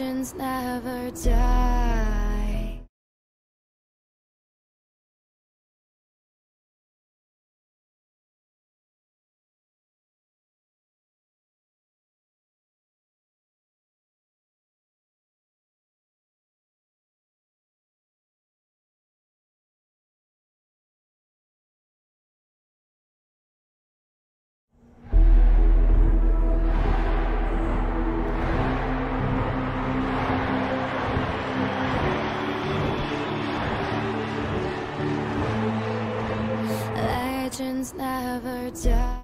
Legends never die. Legends never die.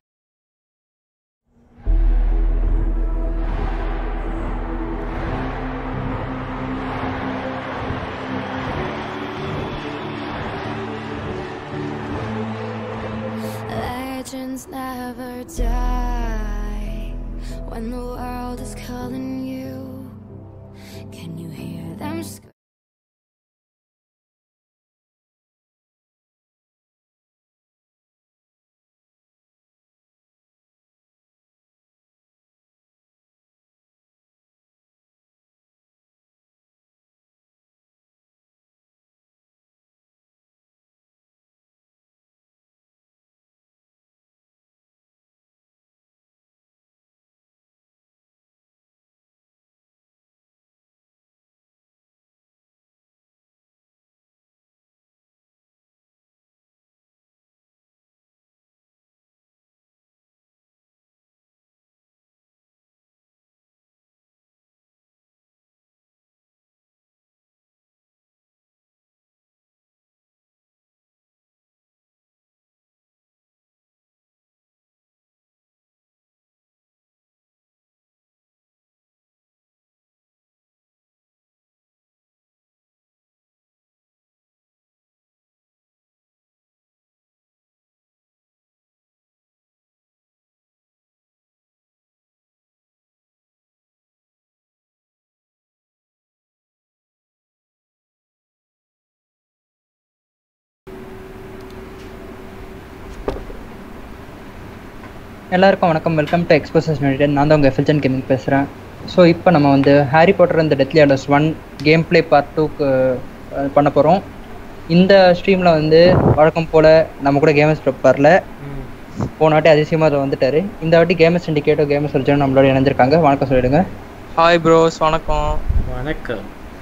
Legends never die. When the world is calling you, can you hear them scream? எல்லாருக்கும் வணக்கம். Welcome to Exposers United. நான் தான் உங்கள் எஃப்எல்ஜன் gaming பேசுகிறேன். So இப்போ நம்ம வந்து ஹாரி பாட்டர் இந்த Deathly Hallows 1 game play part 2க்கு பண்ண போகிறோம். இந்த ஸ்ட்ரீமில் வந்து வழக்கம் போல் நம்ம கூட கேமர்ஸ் ப்ரிப்பரில் போன வாட்டி அதிசயமாக அதை வந்துட்டார். இந்த வாட்டி கேமர்ஸ் சிண்டிகேட்டோ கேமர்ஸ் ஒரிஜினல் நம்மளோட இணைஞ்சிருக்காங்க. வணக்கம் சொல்லிடுங்க. ஹாய் ப்ரோஸ், வணக்கம். வணக்கம்.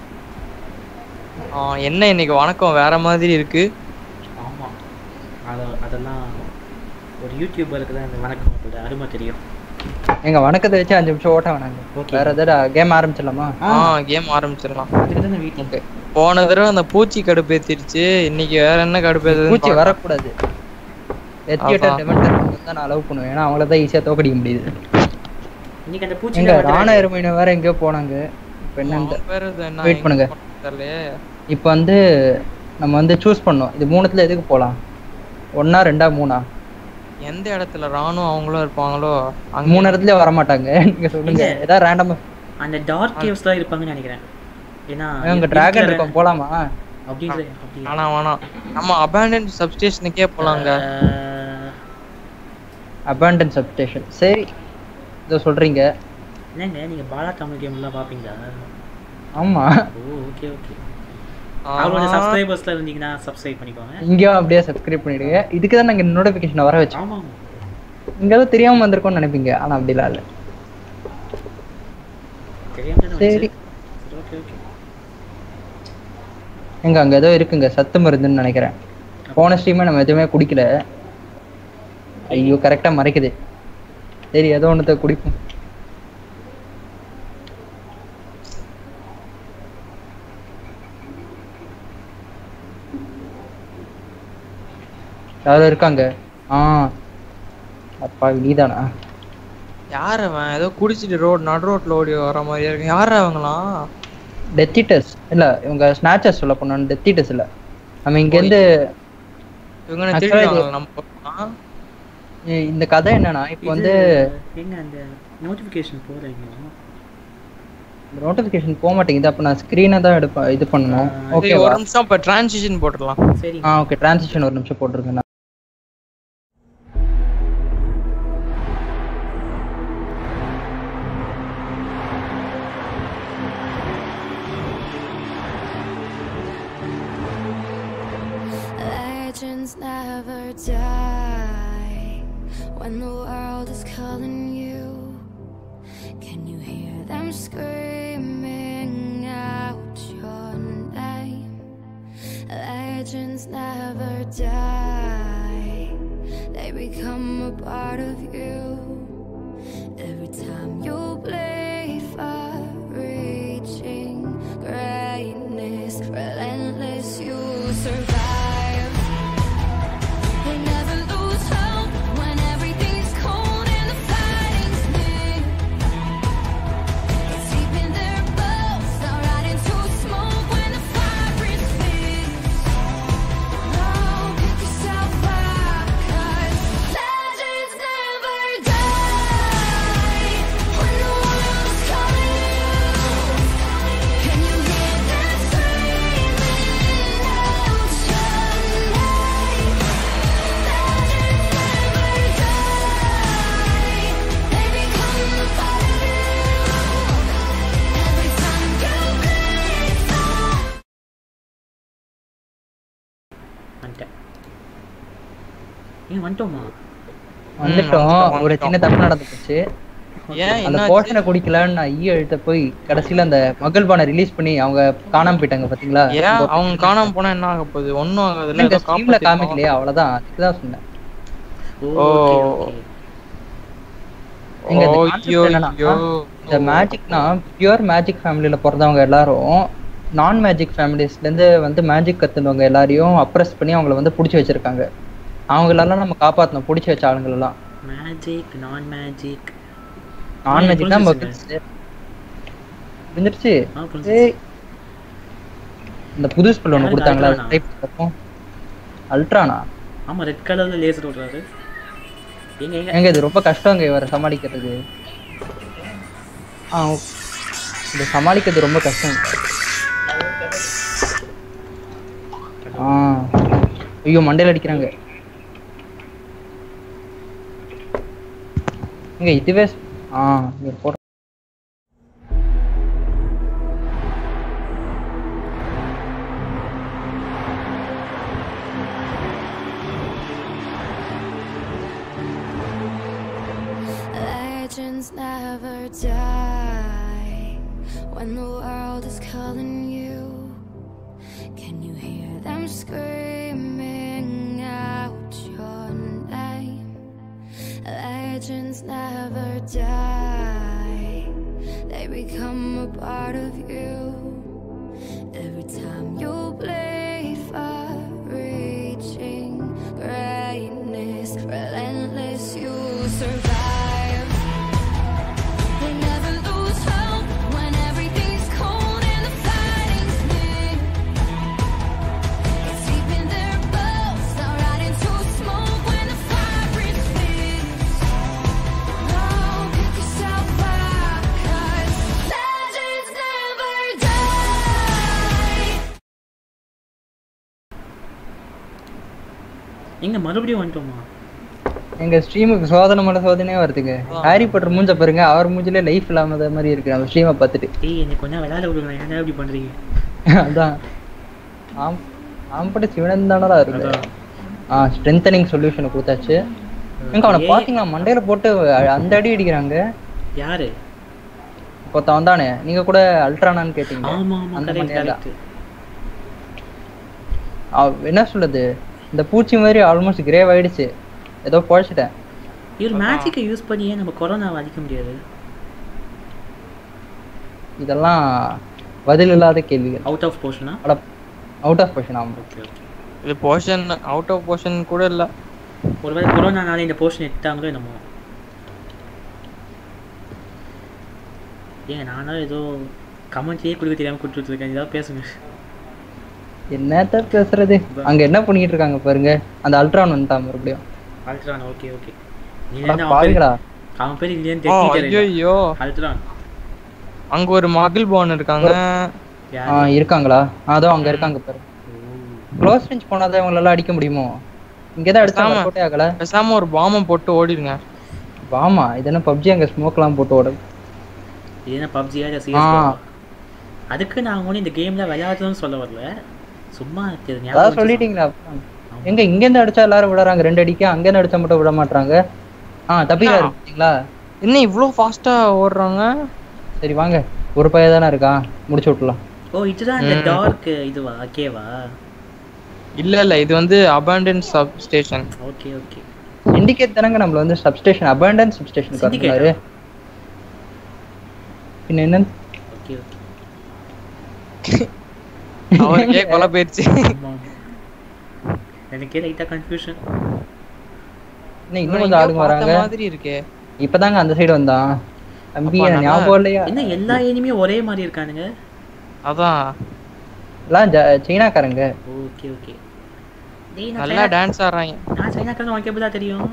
என்ன இன்னைக்கு வணக்கம் வேற மாதிரி இருக்கு? ஆமாம், அதெல்லாம் ஒரு யூடியூபருக்கு தான் இந்த வணக்கம் அருமை தெரியும். எங்க வணக்கத்தை வச்சு 5 நிமிஷம் ஓட்ட வேணாங்க. வேற ஏதாவது கேம் ஆரம்பிச்சிடலாமா? கேம் ஆரம்பிச்சிடலாம். போன தடவை அந்த பூச்சி கடுப்பேத்திடுச்சு, இன்னைக்கு வேற என்ன கடுப்பேத்து? பூச்சி வரக்கூடாது. எத்தியேட்டர் டெவலப்பர் தான் நான் அலோவ் பண்ணுவேன். ஏன்னா அவங்கள தான் ஈஸியா தோக்கடிக்க முடியுது. இன்னைக்கு அந்த பூச்சி எங்க ராணா எருமையின வேற எங்கேயோ போனாங்க. இப்போ என்னன்னு வெயிட் பண்ணுங்க. இப்போ வந்து நம்ம வந்து சூஸ் பண்ணோம். இது மூணுத்துல எதுக்கு போலாம்? 1 2 3 எந்த இடத்துல ராணும் அவங்களும் இருப்பாங்களோ அங்க 3 இடத்துல வர மாட்டாங்க. நீங்க சொல்லுங்க. ஏதா ரேண்டமா அந்த டார்க் கேவ்ஸ்ல இருப்பாங்கன்னு நினைக்கிறேன். ஏனா அங்க டிராகன் இருக்கும். போலாமா? அப்படி வேணாம். நம்ம அபேண்டன்ட் சப்ஸ்டேஷனுக்கே போலாங்க. Abandoned substation. சரி, இதோ சொல்றீங்க. என்னங்க நீங்க பாலா தமிழ் கேம்லாம் பாப்பீங்களா? ஆமா. ஓகே. அவங்களோட சப்ஸ்கிரைபர்ஸ்ல இருந்தீங்கன்னா சப்ஸ்கிரைப் பண்ணிக்கோங்க. இங்கேயும் அப்படியே சப்ஸ்கிரைப் பண்ணிடுங்க. இதுக்கு தான் நாங்கள் நோட்டிஃபிகேஷன் வர வச்சோம். ஆமாம், இங்கே ஏதோ தெரியாமல் வந்திருக்கோம்னு நினைப்பீங்க. ஆனால் அப்படிலாம் இல்லை. சரி, ஓகே. எங்க அங்கே ஏதோ இருக்குங்க, சத்து மருந்துன்னு நினைக்கிறேன். போன ஸ்ட்ரீமே நம்ம எதுவுமே குடிக்கல. ஐயோ, கரெக்டாக மறைக்குது. சரி, ஏதோ ஒன்றத்தை குடிப்போம். யாரும் இருக்காங்க? அப்பா நீதானா? யார் அவன்? ஏதோ குடிச்சிட்டு நடு ரோட்ல ஓடி வர மாதிரியா இருக்கு. யார் அவங்களாம்? டெத்திட்டஸ் இல்ல, இவங்க ஸ்நாச்சர்ஸ் சொல்ல போனோம். டெத்திட்டஸ் இல்ல. நம்ம இங்க இருந்து இந்த கதை என்னன்னா, இப்போ வந்து எங்க அந்த நோட்டிஃபிகேஷன் போறீங்க? நோட்டிஃபிகேஷன் போக மாட்டேங்குது. அப்ப நான் ஸ்கிரீனை தான் எடுப்பேன். இது பண்ணணும். ஓகே, ஒரு நிமிஷம். இப்ப டிரான்சிஷன் போட்டுடலாம். சரி. ஓகே, டிரான்சிஷன் ஒரு நிமிஷம் போட்டுருங்க. die when the world is calling you? Can you hear them screaming out your name? Legends never die, they become a part of you. Every time you bleed for reaching greatness, relentless, you survive. They never lose hope when everything's cold and the fighting's near. It's deep in their bones, they'll ride into smoke when the fire is fierce. No, pick yourself up, 'cause legends never die when the world's calling you. Can you hear them screaming out your name? Legends never die, they become a part of you. Every time you bleed for வந்துட்டேன். நீங்க வந்துட்டோமா? வந்துட்டோம். ஒரு சின்ன தப்பு நடந்து போச்சு. ஏன் அந்த என்ன போர்ஷனை குடிக்கலான்னு நான் எழுத்த போய் கடைசியில அந்த மகள்பானை ரிலீஸ் பண்ணி அவங்க காணாம போயிட்டாங்க பாத்தீங்களா? ஏன் அவங்க காணாம போனா என்ன ஆக போகுது? ஒண்ணும் ஆகாதுல்ல. இந்த ஏதோ ஸ்ட்ரீம்ல காப்பாத்திருக்கோம். காமிக்கலையா, அவ்வளவுதான். அதுக்குதான் சொன்னேன். Oh okay okay. இங்க இந்த ஓ, concept ஐயோ, என்னன்னா, ஐயோ. இந்த மேஜிக்னா பியூர் மேஜிக் ஃபேமிலியில பிறந்தவங்க எல்லாரும் நான் மேஜிக் ஃபேமிலிஸ்ல இருந்து வந்து மேஜிக் கத்துனவங்க எல்லாரையும் அப்ரஸ் பண்ணி அவங்கள வந்து புடிச்சு வச்சிருக்காங்க. அவங்களெல்லாம் நம்ம காப்பாத்தணும், புடிச்சு வச்ச ஆளுங்க எல்லாம். மேஜிக் நான் மேஜிக் நான் மேஜிக் தான் புரிஞ்சிருச்சு. புரிஞ்சிருச்சு. புரிஞ்சிருச்சு. ஏய், இந்த புது ஸ்பெல் ஒன்று யாருக்கு கொடுத்தாங்களா? அல்ட்ரானா? டைப் பார்ப்போம். அல்ட்ரானா? ஆமா ரெட் கலர்ல லேசர் ஓடுறாரு. எங்க எங்க ஏங்க இது ரொம்ப கஷ்டங்க இவரை சமாளிக்கிறது. இது சமாளிக்கிறது ரொம்ப கஷ்டம். ஐயோ மண்டையில அடிக்கிறாங்க. இங்க இதுவே இங்க போற legends never die when the world is calling you. Can you hear them screaming out your name? Legends never die, they become a part of you. Every time you bleed for reaching greatness, relentless, you survive. They never lose hope when everything's cold and the fighting's near. It's deep in their bones, they'll ride into smoke when the fire is fierce. No, pick yourself up, 'cause legends never die. எங்க மறுபடியும் வந்துட்டோமா? எங்க ஸ்ட்ரீமுக்கு சோதனை மேல சோதனையே வருதுங்க. Harry Potter மூஞ்ச பாருங்க, அவர் மூஞ்சில life இல்லாம மாதிரி இருக்கு அந்த ஸ்ட்ரீமை பார்த்துட்டு. ஏய் எனக்கு கொஞ்சம் விளையாட விடுங்க. என்ன இப்படி பண்றீங்க? அதான் ஆம்பட சிவனன் தானடா இருக்கு. ஸ்ட்ரென்தனிங் சொல்யூஷன் கொடுத்தாச்சு. எங்க அவனை பாத்தீங்களா மண்டையில போட்டு அந்த அடி அடிக்கிறாங்க. யாரு? ஒருத்தன் தானே, நீங்க கூட அல்ட்ரானான்னு கேட்டீங்க. ஆமா ஆமா அந்த கரெக்ட் மண்டையில கரெக்ட். என்ன சொல்றது, இந்த பூச்சி மாதிரி ஆல்மோஸ்ட் கிரேவ் ஆயிடுச்சு. ஏதோ பொழைச்சிட்டேன். இவர் மேஜிக்கை யூஸ் பண்ணியே நம்ம கொரோனாவை அழிக்க முடியாது. இதெல்லாம் பதில் இல்லாத கேள்விகள். அவுட் ஆஃப் போர்ஷனா? Out of portion. ஆமா ஓகே ஓகே. இது போர்ஷன் அவுட் ஆஃப் போர்ஷன் கூட இல்ல. ஒருவேளை கொரோனானால இந்த போர்ஷன் எடுத்தாங்களோ என்னமோ. ஏங்க நானும் ஏதோ கமெண்ட்லேயே கொடுக்க தெரியாமல் கொடுத்துட்ருக்கேன். ஏதாவது பேசுங்க. என்னத்த பேசுறது, அங்க என்ன பண்ணிட்டு இருக்காங்க பாருங்க. அந்த அல்ட்ரான் வந்துட்டான் மறுபடியும். Ultron okay okay. பாருங்கடா, அவன் பேர் இல்லையான்னு தெரிஞ்சுக்கிறேன். ஐயோ அல்ட்ரான். அங்க ஒரு மகிழ்பான் இருக்காங்க. இருக்காங்களா? அதோ அங்க இருக்காங்க பாரு. க்ளோஸ் ரேஞ்ச் போனாதான் இவங்களெல்லாம் அடிக்க முடியுமோ? இங்கதான் அடிச்சா கோட்டை ஆகல. பேசாம ஒரு பாம்பை போட்டு ஓடிடுங்க. பாமா? இது என்ன பப்ஜி? அங்க ஸ்மோக்லாம் போட்டு ஓடுது. இது என்ன பப்ஜியா இல்ல சிஎஸ்? அதுக்கு நான் ஒன்றும் இந்த கேம்ல விளையாடுறதுன்னு சொல்ல வரல, சும்மா அதான் சொல்லிட்டீங்களா? எங்க இங்கேருந்து அடிச்சா எல்லாரும் விடுறாங்க 2 அடிக்கு, அங்கேருந்து அடிச்சா மட்டும் விட மாட்டாங்க. தப்பிக்கிறாரு பார்த்தீங்களா? என்ன இவ்ளோ ஃபாஸ்டா ஓடுறாங்க? சரி வாங்க, ஒரு பையன் தானே இருக்கா, முடிச்சு விட்டுலாம். ஓ இதுதான் இந்த டார்க் இதுவா கேவா? இல்ல இது வந்து abandoned substation. Okay okay. Syndicate தானங்க நம்மள வந்து சப்ஸ்டேஷன் அபாண்டன்ட் சப்ஸ்டேஷன் காட்டுறாரு. பின்ன என்ன? Okay okay. அவருக்கே கொலை போயிடுச்சு. எனக்கே லைட்டா கன்ஃபியூஷன். இன்னும் கொஞ்சம் ஆளுங்க வராங்க மாதிரி இருக்கே. இப்பதாங்க அந்த சைடு வந்தான் தம்பி, ஞாபகம் இல்லையா? என்ன எல்லா எனிமே ஒரே மாதிரி இருக்கானுங்க? அதான் எல்லாம் சைனாக்காரங்க. Okay okay. நல்லா டான்ஸ் ஆடுறாங்க. நான் சைனாக்காரங்க உனக்கு எப்படிதான் தெரியும்?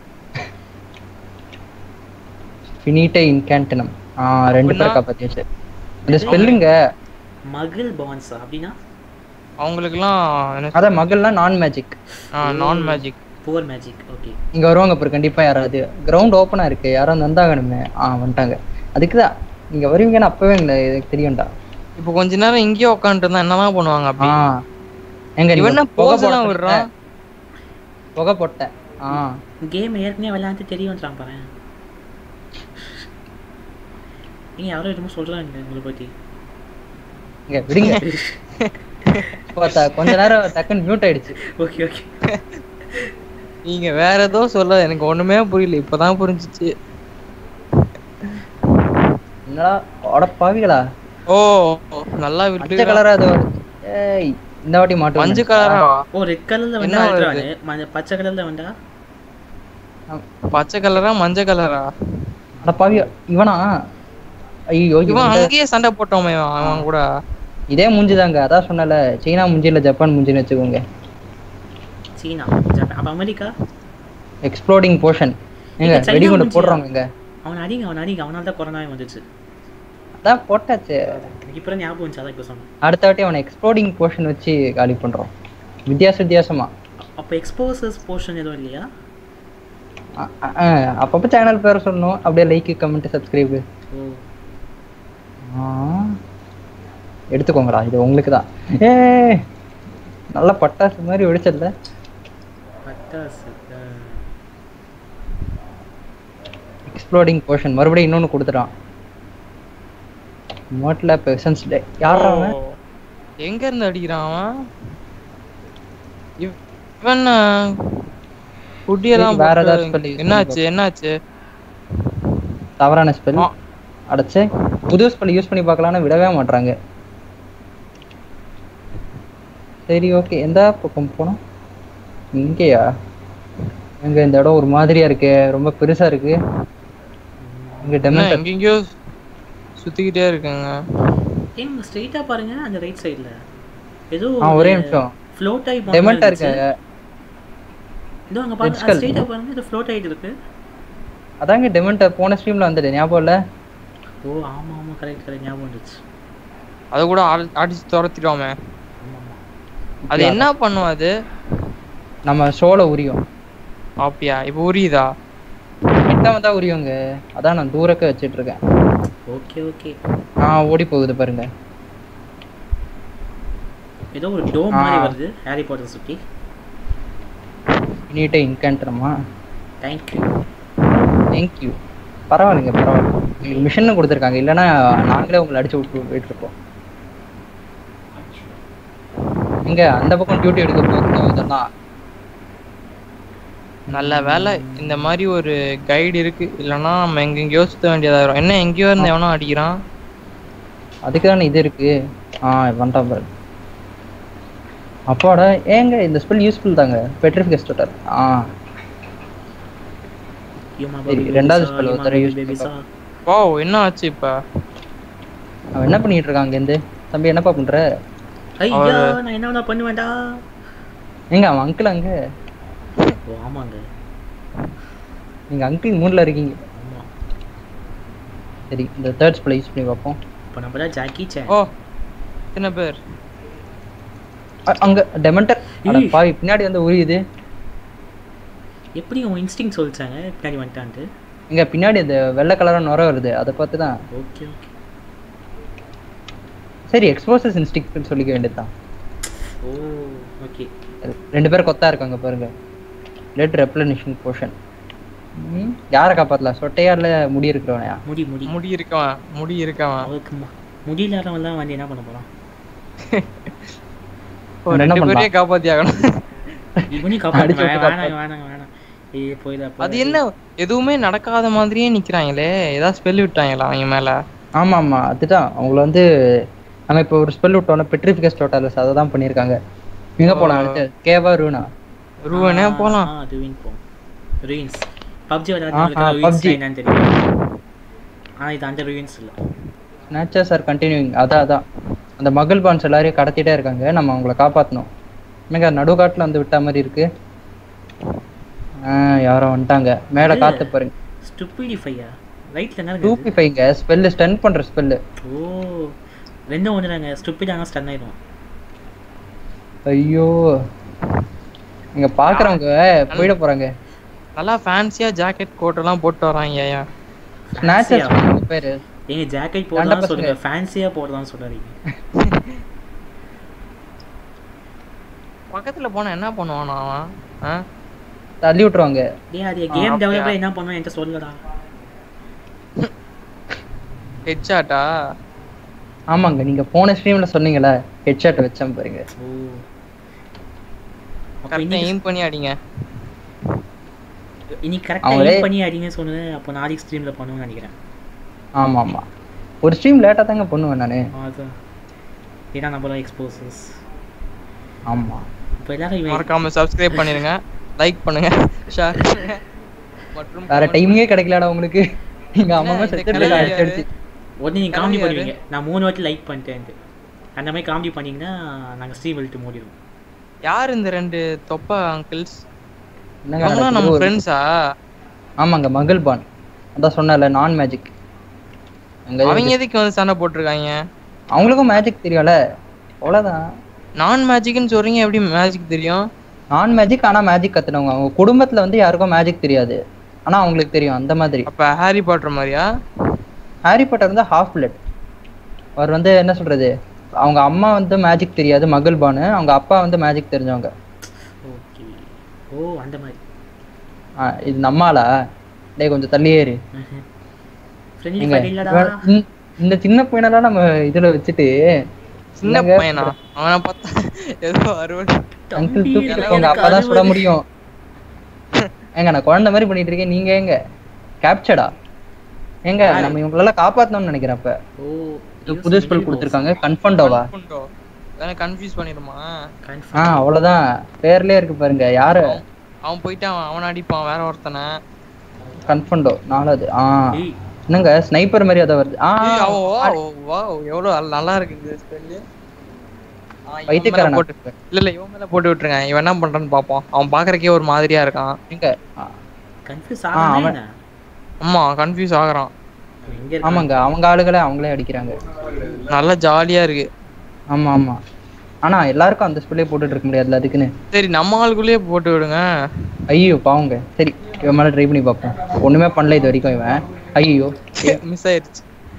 ஃபினிட்டே இன்கேண்டனம். 2 பேர் காப்பாத்தியாச்சு. இந்த ஸ்பெல்லிங்க மகில் பான்ஸா அப்படினா அவங்களுக்குலாம் அத மகில்னா நான் மேஜிக். நான் மேஜிக், புவர் மேஜிக். ஓகே. இங்க வருவாங்க பாரு கண்டிப்பா யாராவது. கிரவுண்ட் ஓபனா இருக்கு, யாரும் வந்தாகணுமே. வந்துட்டாங்க. அதுக்குதான் நீங்க வருவீங்கன்னு அப்பவே எனக்கு தெரியும்டா. இப்போ கொஞ்ச நேரம் இங்கேயே உட்காந்துட்டு இருந்தா என்னதான் பண்ணுவாங்க அப்படி? எங்க இவன போஸ்லாம் விடுறான். புகை போட்டேன். கேம் ஏற்கனவே விளையாண்டு தெரியவன்றான் பாரு. நீங்க யாரோ என்னமோ சொல்றாங்க உங்களை பத்தி. இங்க விடுங்க. கொஞ்ச நேரம் டக்குன்னு மியூட் ஆயிடுச்சு. Okay okay. நீங்க வேற ஏதோ சொல்ல எனக்கு ஒண்ணுமே புரியல, இப்பதான் புரிஞ்சிச்சு. என்னடா அட பாவிகளா. ஓ நல்லா விட்டு. பச்சை கலரா அது. ஏய் இந்த வாட்டி மாட்டு. மஞ்சள் கலரா? ஓ ரெட் கலர்ல வந்தா அழுறானே, பச்சை கலர்ல வந்தா. பச்சை கலரா மஞ்சள் கலரா? அட பாவி இவனா? ஐயோ இவன் அங்கேயே சண்டை போட்டோமே அவன் கூட. இதே மூஞ்சிதாங்க, அதான் சொன்னல சீனா மூஞ்சி இல்ல ஜப்பான் மூஞ்சின்னு வச்சுக்கோங்க. சீனா ஜப்பான் அப்ப அமெரிக்கா. Exploding potion. ஏங்க வெடிகுண்டு போடுறாங்க. அவன் அடிங்க அவனால தான் கொரோனாவே வந்துச்சு. அதான் போட்டாச்சு. இப்போ ஞாபகம் வந்துச்சு, அதான் இப்போ சொன்னேன். அடுத்த வாட்டி அவனை எக்ஸ்ப்ளோடிங் போஷன் வச்சு காலி பண்றோம். வித்தியாசமா. அப்ப எக்ஸ்போசர்ஸ் போஷன் எதுவும் இல்லையா? அப்பப்ப சேனல் பேர் சொல்லணும். அப்படியே லைக் கமெண்ட் சப்ஸ்கிரைப் எடுத்துக்கோங்கடா, இது உங்களுக்கு தான். நல்ல பட்டாசு மாதிரி வெடிச்சல. பட்டாசு எக்ஸ்ப்ளோடிங் போஷன் மறுபடியும் இன்னொன்னு கொடுத்துட்டான். மோட்ல பெசன்ஸ் டே. யாரா அவன்? எங்க இருந்து அடிக்கிறான் அவன்? இவன் குட்டியெல்லாம் வேற ஏதாவது ஸ்பெல். என்னாச்சு? தவறான ஸ்பெல் அடைச்சு புது ஸ்பெல் யூஸ் பண்ணி பார்க்கலாம்னு விடவே மாட்டாங்க. சரி ஓகே, எந்த பக்கம் போனோம்? இங்கேயா? எங்க இந்த இடம் ஒரு மாதிரியா இருக்கு, ரொம்ப பெருசா இருக்கு. இங்க டெமெண்டர் எங்கேயோ சுத்திக்கிட்டே இருக்காங்க. ஏங்க ஸ்ட்ரைட்டா பாருங்க அந்த ரைட் சைடுல ஏதோ ஒரே நிமிஷம் ஃப்ளோட் ஆயி டெமெண்டர் இருக்கு. இதோ அங்க பாருங்க, ஸ்ட்ரைட்டா பாருங்க, இது ஃப்ளோட் ஆயிட்டு இருக்கு. அதாங்க டெமெண்டர் போன ஸ்ட்ரீம்ல வந்தது ஞாபகம் இல்ல? ஓ ஆமா ஆமா கரெக்ட் ஞாபகம் வந்துச்சு. அது கூட அடிச்சு துரத்திடுவாமே. அது என்ன பண்ணும்? அது நம்ம ஷோல உரியும். அப்படியா? இப்போ உரியுதா? கிட்ட வந்தா உரியுங்க, அதான் நான் தூரக்க வச்சிட்டு இருக்கேன். Okay okay. ஓடி போகுது பாருங்க. ஏதோ ஒரு டோம் மாதிரி வருது ஹாரி பாட்டர் சுத்தி. நீட்டே இன்கேண்டரமா? Thank you. பரவாயில்லைங்க பரவாயில்ல. மிஷன் கொடுத்துருக்காங்க, இல்லைன்னா நாங்களே உங்களை அடிச்சு விட்டு போயிட்டு இருப்போம். இங்க அந்த பக்கம் டியூட்டி எடுக்க போகிறோம். நல்ல வேலை இந்த மாதிரி ஒரு கைடு இருக்கு, இல்லைன்னா நம்ம எங்கெங்கயோ சுத்த வேண்டியதாயிரும். என்ன எங்கேயோ இருந்து எவனோ அடிக்கிறான்? அதுக்கு தானே இது இருக்கு. வந்துட்டான் பாரு. அப்பாடா ஏங்க இந்த ஸ்பெல் யூஸ்ஃபுல் தாங்க. பெட்ரிஃபிகேஸ்டர். ரெண்டாவது ஸ்பெல் ஒருத்தர யூஸ் பண்ணிருக்கான். வாவ் என்ன ஆச்சு இப்ப? அவன் என்ன பண்ணிட்டு இருக்கான் அங்க இருந்து? தம்பி என்னப்பா பண்ற? ஐயா நான் என்னடா பண்ணுவேன்டா? எங்க அவன் அங்கிள் அங்க? ஓ ஆமாங்க, நீங்க அங்கிள் மூட்ல இருக்கீங்க. ஆமா சரி இந்த தேர்ட் ஸ்பெல் யூஸ் பண்ணி பார்ப்போம். இப்போ நம்ம தான் ஜாக்கி சான். ஓ என்ன பேர்? அங்க டெமெண்டர். அட பாவி பின்னாடி வந்து உரியுது. எப்படி உன் இன்ஸ்டிங்க்ட் சொல்லிச்சாங்க பின்னாடி வந்துட்டான்ட்டு? இங்க பின்னாடி அந்த வெள்ளை கலரா நுர வருது, அதை பார்த்து தான். ஓகே ஓகே சரி எக்ஸ்போசஸ் இன்ஸ்டிங்க்ட்னு சொல்லிக்க வேண்டியதுதான். Oh okay. 2 பேர் கொத்தா இருக்காங்க பாருங்க. Blood replenishing potion. யாரை காப்பாத்தலாம்? சொட்டையா இல்ல முடி இருக்கிறவனையா? முடி இருக்கவன் அவருக்கு முடி இல்லாதவன்லாம் வந்து என்ன பண்ண போறான்? ஒரு 2 பேரையும் காப்பாத்தி ஆகணும். இவனையும் காப்பாத்து. வேணாம். போயிடா. அது என்ன எதுவுமே நடக்காத மாதிரியே நிக்கிறாங்களே, ஏதாவது ஸ்பெல் விட்டாங்களா அவங்க மேல? ஆமா அதுதான் அவங்கள வந்து நம்ம இப்போ ஒரு ஸ்பெல் விட்டோம்னா பெட்ரிஃபிகஸ் டோட்டாலஸ் அதை தான் பண்ணியிருக்காங்க. எங்க போலாம் அடுத்து? கேவா ரூனா? ரூவனே போலாம். ரூவின் போ. ரூயின்ஸ் PUBG விளையாடுறவங்களுக்கு ரூயின்ஸ் என்னன்னு தெரியும். இது அந்த ரூயின்ஸ் இல்ல. Snatchers are continuing. அதான் அந்த மகள் பான்ஸ் எல்லாரையும் கடத்திட்டே இருக்காங்க. நம்ம அவங்கள காப்பாற்றணும். மிக நடுக்காட்டில் வந்து விட்ட மாதிரி இருக்கு. யாரோ வந்துட்டாங்க. மேலே காத்து பாருங்க. ஸ்டூபிடிஃபையா ரைட்ல என்ன இருக்கு? ஸ்டூபிஃபைங்க ஸ்பெல் ஸ்டன் பண்ற ஸ்பெல். ரெண்டும் ஒண்ணுதாங்க. ஸ்டூபிடானா ஸ்டன் ஆயிடும். ஐயோ இங்க பாக்குறவங்க போயிட போறாங்க. நல்லா ஃபேன்சியா ஜாக்கெட் கோட் எல்லாம் போட்டு வராங்க. ஐயா ஸ்நாச்சர்ஸ் பேரு நீங்க ஜாக்கெட் போடலாம் சொல்லுங்க, ஃபேன்சியா போடலாம் சொல்றீங்க. பக்கத்துல போனா என்ன பண்ணுவானா அவன்? தள்ளி விட்டுருவாங்க. டேய் அது கேம் டெவலப்பர் என்ன பண்ணுவான் என்கிட்ட சொல்லடா. ஹெட்ஷாட்டா? ஆமாங்க நீங்க போன ஸ்ட்ரீம்ல சொன்னீங்கல ஹெட்ஷாட் வெச்சம் பாருங்க. கரெக்ட்டா எய்ம் பண்ணி அடிங்க. இனி கரெக்ட்டா எய்ம் பண்ணி அடிங்க சொன்னது. அப்ப நாளைக்கு ஸ்ட்ரீம்ல பண்ணுவேன்னு நினைக்கிறேன். ஆமா ஒரு ஸ்ட்ரீம் லேட்டா தாங்க பண்ணுவேன் நானு. அதான் ஏன்னா நம்மள எக்ஸ்போசர்ஸ். ஆமா இப்போ எல்லாரும் மறக்காம சப்ஸ்கிரைப் பண்ணிருங்க, லைக் பண்ணுங்க, ஷேர் பண்ணுங்க. மற்றும் வேற டைமிங்கே கிடைக்கலடா உங்களுக்கு. நீங்க அம்மா செத்துட்டு அடிச்சு உடனே நீங்க காமெடி பண்ணுவீங்க. நான் 3 வாட்டி லைக் பண்ணிட்டேன். அந்த மாதிரி காமெடி பண்ணீங்கன்னா நாங்க ஸ்ட்ரீம் விட்டு மூடிடுவோம். யார் இந்த 2 தொப்பா அங்கிள்ஸ்? இவங்க நம்ம ஃப்ரெண்ட்ஸா? ஆமாங்க மகள் பான். அதான் சொன்னல நான் மேஜிக். அவங்க எதுக்கு வந்து சண்டை போட்டுருக்காங்க? அவங்களுக்கும் மேஜிக் தெரியும்ல, அவ்வளவுதான். நான் மேஜிக்னு சொல்றீங்க, எப்படி மேஜிக் தெரியும்? நான் மேஜிக் ஆனா மேஜிக் கத்துனவங்க. அவங்க குடும்பத்துல வந்து யாருக்கும் மேஜிக் தெரியாது, ஆனா அவங்களுக்கு தெரியும் அந்த மாதிரி. அப்ப ஹாரி பாட்டர் மாதிரியா? ஹாரி பாட்டர் வந்து ஹாஃப் பிளட். அவர் வந்து என்ன சொல்றது, அவங்க அம்மா வந்து மேஜிக் தெரியாது மகள் பானு, அவங்க அப்பா வந்து மேஜிக் தெரிஞ்சவங்க. ஓகே. ஓ அந்த மாதிரி. இது நம்மாலா? டேய் கொஞ்சம் தள்ளியே இரு. இந்த சின்ன பையனெல்லாம் நம்ம இதுல வச்சுட்டு சின்ன பையனா அவனை பார்த்தா ஏதோ அறுவடை அங்கிள் தூக்கிட்டு போங்க அப்பதான் சுட முடியும். ஏங்க நான் குழந்தை மாதிரி பண்ணிட்டு இருக்கேன், நீங்க எங்க கேப்சர்டா? எங்க நம்ம இவங்களெல்லாம் காப்பாத்தணும்னு நினைக்கிறேன். அப்ப புது ஸ்பெல் கொடுத்துருக்காங்க. கன்ஃபண்டோவா? கன்ஃபியூஸ் பண்ணிடுமா? அவ்வளவுதான், பேர்லயே இருக்கு பாருங்க. யாரு அவன் போயிட்டு அவன் அடிப்பான் வேற ஒருத்தனை. கன்ஃபண்டோ 4வது. என்னங்க ஸ்னைப்பர் மாதிரி அத வருது. எவ்வளவு நல்லா இருக்கு இந்த ஸ்பெல். பைத்தியக்காரன் போட்டு இல்ல இவன் மேல போட்டு விட்டுருங்க. இவன் என்ன பண்றான்னு பாப்போம். அவன் பாக்குறக்கே ஒரு மாதிரியா இருக்கான். எங்க கன்ஃபியூஸ் ஆகறானே. ஆமா கன்ஃபியூஸ் ஆகறான். ஆமாங்க அவங்க ஆளுகளை அவங்களே அடிக்கிறாங்க. நல்லா ஜாலியா இருக்கு. ஆமா ஆனா எல்லாருக்கும் அந்த ஸ்பெல்லே போட்டுட்டு இருக்க முடியாதுல, அதுக்குன்னு. சரி நம்ம ஆளுக்குள்ளேயே போட்டு விடுங்க. ஐயோ பாவங்க. சரி இவன் மேல ட்ரை பண்ணி பார்ப்போம். ஒண்ணுமே பண்ணல இது வரைக்கும் இவன். ஐயோ மிஸ் ஆயிருச்சு.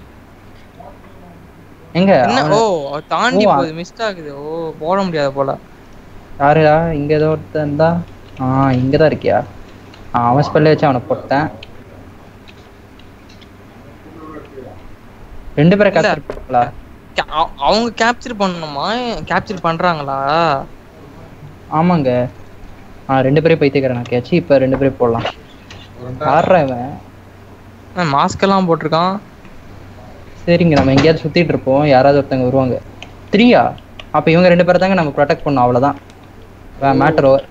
எங்க ஓ தாண்டி போகுது, மிஸ் ஆகுது. ஓ போட முடியாது போல. யாருடா இங்க ஏதோ ஒருத்தன் இருந்தா? இங்கதான் இருக்கியா? அவன் ஸ்பெல்ல வச்சு அவனை போட்டேன். 2 பேரை கேப்சர் பண்ணலாம். அவங்க கேப்சர் பண்ணணுமா? கேப்சர் பண்றாங்களா? ஆமாங்க 2 பேரையும் பைத்தியக்காரன் கேச்சு. இப்ப 2 பேரையும் போடலாம். யாரா இவன்? மாஸ்க் எல்லாம் போட்டிருக்கான். சரிங்க நம்ம எங்கேயாவது சுத்திட்டு இருப்போம், யாராவது ஒருத்தவங்க வருவாங்க. 3யா? அப்ப இவங்க 2 பேரை தாங்க நம்ம ப்ரொடெக்ட் பண்ணோம், அவ்வளவுதான். Matter over.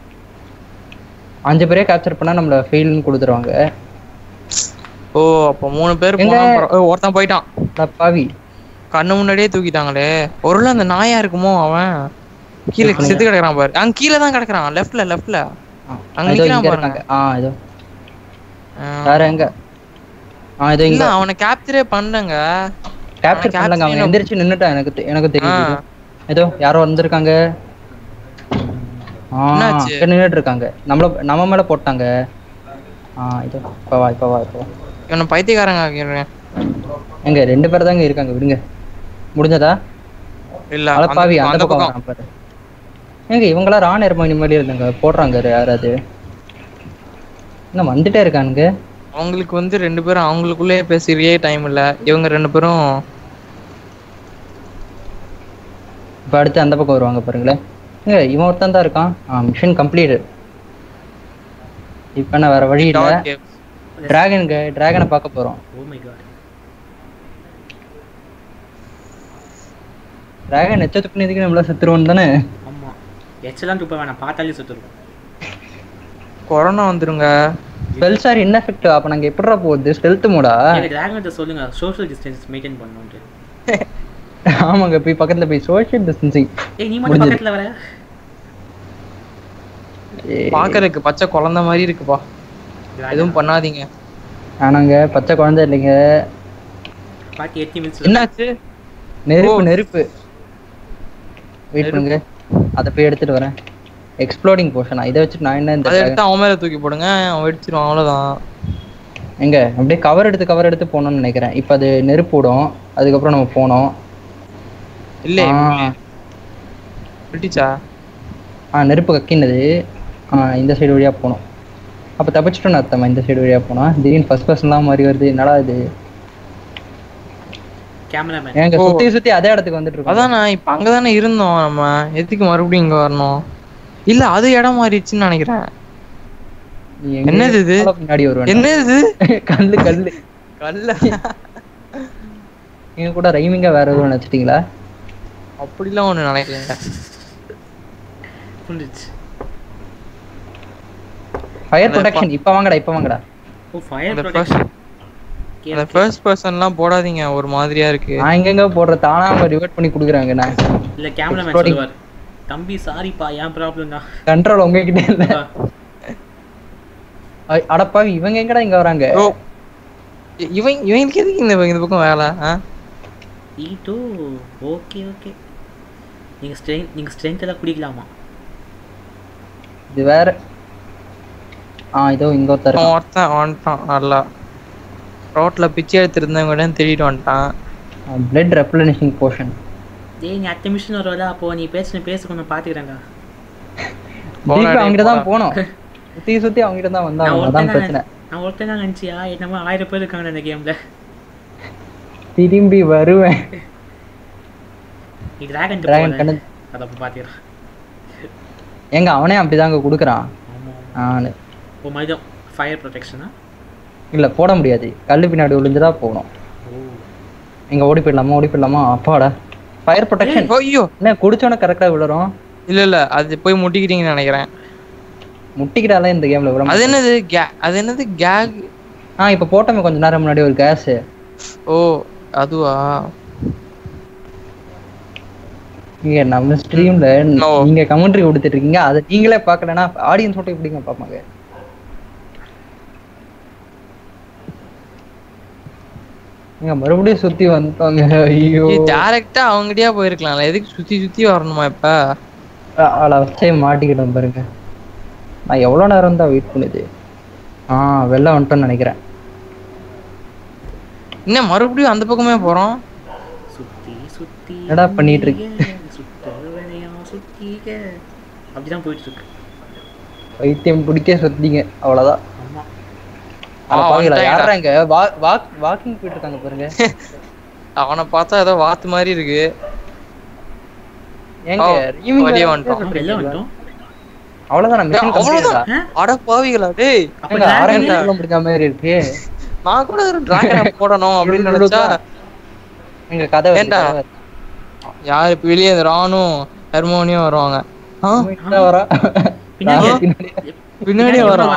5 பேரே கேப்சர் பண்ணா நம்மள ஃபெயில்னு கொடுத்துருவாங்க. ஓ அப்ப 3 பேர் போனா ஒருத்தன் போயிட்டான். பாவி கண்ணு முன்னாடியே தூக்கிட்டாங்களே. ஒருவேளை அந்த நாயா இருக்குமோ? அவன் கீழே செத்து கிடக்குறான் பாரு. அங்க கீழே தான் கிடக்குறான். லெஃப்ட்ல அங்க நிக்கிறான் பாருங்க. இதோ வேற எங்க? இதோ இங்க. அவனை கேப்சரே பண்ணலங்க. கேப்சர் பண்ணலங்க. அவன் எந்திரிச்சு நின்னுட்டான். எனக்கு தெரியுது. ஏதோ யாரோ வந்திருக்காங்க. நின்னுட்டு இருக்காங்க. நம்ம மேல போட்டாங்க. இதோ இப்ப வா. இவனை பைத்தியக்காரங்க ஆக்கிடுறேன். எங்க 2 பேர் தாங்க இருக்காங்க, விடுங்க. முடிஞ்சதா? இல்ல அலப்பாவி அந்த பக்கம் பாரு. ஏங்க இவங்களாம் ராண எருமை மாதிரி இருந்தாங்க போடுறாங்க யாராவது இன்னும் வந்துட்டே இருக்கானுங்க. அவங்களுக்கு வந்து 2 பேரும் அவங்களுக்குள்ளே பேசிறியே டைம் இல்ல. இவங்க 2 பேரும் இப்போ அடுத்து அந்த பக்கம் வருவாங்க பாருங்களேன். ஏங்க இவன் ஒருத்தன் தான் இருக்கான். Mission complete. இப்போ நான் வேற வழி இல்லை. டிராகனை பார்க்க போறோம். Oh my God. டிராகன் எச்ச துப்புனதுக்கு நம்மள செத்துருவோம் தானே? ஆமா. எச்சலாம் துப்ப வேணாம், பார்த்தாலே செத்துருவோம். கொரோனா வந்துருங்க. Spells are ineffective. அப்ப நாங்க எப்படிடா போகுது? ஸ்டெல்த் மோடா? எனக்கு டிராகன்ட்ட சொல்லுங்க சோஷியல் டிஸ்டன்ஸ் மெயின்டைன் பண்ணனும்னு. ஆமாங்க போய் பக்கத்துல போய் சோஷியல் டிஸ்டன்சிங். ஏய் நீ மட்டும் பக்கத்துல வர. பாக்கறதுக்கு பச்சை குழந்தை மாதிரி இருக்குப்பா. எதுவும் பண்ணாதீங்க. ஆனாங்க பச்சை குழந்தை இல்லைங்க. பாட்டி 8 மினிட்ஸ். என்னாச்சு? நெருப்பு. வெயிட் பண்ணுங்க. அத போய் எடுத்துட்டு வரேன். எக்ஸ்ப்ளோடிங் போர்ஷனா இத வச்சு நான் என்ன இந்த அத எடுத்து அவன் மேல தூக்கி போடுங்க. அவன் வெடிச்சிரும் அவ்வளவுதான். எங்க அப்படியே கவர் எடுத்து போணும்னு நினைக்கிறேன். இப்போ அது நெருப்பு விடும். அதுக்கு அப்புறம் நம்ம போறோம். இல்ல வெடிச்சா? நெருப்பு கக்கினது. இந்த சைடு வழியா போணும். அப்ப தப்பிச்சிட்டோம்னு அர்த்தமா? இந்த சைடு வழியா போனா திடீர்னு ஃபர்ஸ்ட் பர்சன்லாம் மாதிரி வருது. என்னடா இது? கேமராமேன் ஏங்க சுத்தி அதே இடத்துக்கு வந்துட்டு இருக்கோம். அதான் நான் இப்ப அங்கதானே இருந்தோம். நம்ம எதுக்கு மறுபடியும் இங்க வரணும்? இல்ல அது இடம் மாறிடுச்சுன்னு நினைக்கிறேன். என்னது இது? முன்னாடி வருவேன். என்னது கல்லு கல்ல? நீங்க கூட ரைமிங்கா வேற எதுவும் நினைச்சிட்டீங்களா? அப்படிலாம் ஒண்ணு நினைக்கலங்க. புரிஞ்சிச்சு. ஃபயர் ப்ரொடெக்ஷன் இப்ப வாங்கடா. Oh fire protection. அந்த ஃபர்ஸ்ட் பர்சன்லாம் போடாதீங்க, ஒரு மாதிரியா இருக்கு. நான் எங்கங்க போடுற தானா அவங்க ரிவர்ட் பண்ணி குடுக்குறாங்க. நான் இல்ல கேமராமேன் சொல்லுவார். தம்பி சாரிப்பா ஏன் ப்ராப்ளம் தான். கண்ட்ரோல் உங்ககிட்ட இல்ல. அடப்பாவி இவங்க எங்கடா இங்க வராங்க? இவங்களுக்கு எதுக்கு இந்த பக்கம் வேலை? ஈட்டோ ஓகே. நீங்க ஸ்ட்ரென்த் எல்லாம் குடிக்கலாமா? இது வேற. இதோ இங்க ஒருத்தன் வந்துட்டான். நல்லா ரோட்ல பிச்சை எடுத்துருந்தவங்க தேடிட்டு வந்துட்டான். Blood replenishing portion. டேய் நீ அடுத்த மிஷன் வரல. அப்போ நீ பேச கொஞ்சம் பாத்துக்கறேன்டா. அவங்க தான் போணும். சுத்தி அவங்க தான் வந்தாங்க. அதான் பிரச்சனை. நான் ஒருத்தன் தான் நினைச்சியா? என்னமோ 1000 பேர் இருக்காங்க இந்த கேம்ல. திரும்பி வருவேன். நீ டிராகன் கண்ணு அத பாத்தியா? எங்க அவனே அப்படிதாங்க குடுக்குறான். ஆமா. ஓ மைதம் ஃபயர் ப்ரொடெக்ஷனா? இல்ல போட முடியாது. கல்லு பின்னாடி ஒளிஞ்சுதா போகணும். எங்க ஓடி போயிடலாமா? அப்பாடா ஃபயர் ப்ரொடெக்ஷன். ஐயோ என்ன குடிச்சோன கரெக்டா விழுறோம். இல்ல அது போய் முட்டிக்கிட்டீங்கன்னு நினைக்கிறேன். முட்டிக்கிட்டாலே இந்த கேம்ல விழும். அது என்னது கேக்? இப்ப போட்டோமே கொஞ்ச நேரம் முன்னாடி ஒரு கேஸ். ஓ அதுவா? இங்க நம்ம ஸ்ட்ரீம்ல நீங்க கமெண்ட்ரி கொடுத்துட்டு இருக்கீங்க. அதை நீங்களே பார்க்கலனா ஆடியன்ஸ் மட்டும் எப்படிங்க பாப்பாங்க? நீங்க மறுபடியும் சுத்தி வந்தாங்க. ஐயோ டைரக்டா அவங்கடியா போயிருக்கலாம்ல. எதுக்கு சுத்தி வரணுமா? இப்ப வச்சே மாட்டிக்கிட்டோம் பாருங்க. நான் எவ்வளவு நேரம் தான் வெயிட் பண்ணுது. வெளில வந்துட்டோம்னு நினைக்கிறேன். என்ன மறுபடியும் அந்த பக்கமே போறோம்? சுத்தி என்னடா பண்ணிட்டு இருக்கீங்க? அப்படிதான் போயிட்டு இருக்கு. வைத்தியம் பிடிக்க சுத்திங்க அவ்வளவுதான். யாராங்க வாக்கிங் போயிட்டு இருக்காங்க பாருங்க. அவனை பார்த்தா ஏதோ வாத்து மாதிரி இருக்கு. அட பாவிகளா டேய். மாதிரி இருக்கு. நான் கூட ஒரு டிராகன் போடணும் அப்படின்னு நினைச்சா எங்க கதை வேண்டா. யாரு இப்ப வெளியே ராணும் ஹார்மோனியும் வருவாங்க. பின்னாடியே வரான்.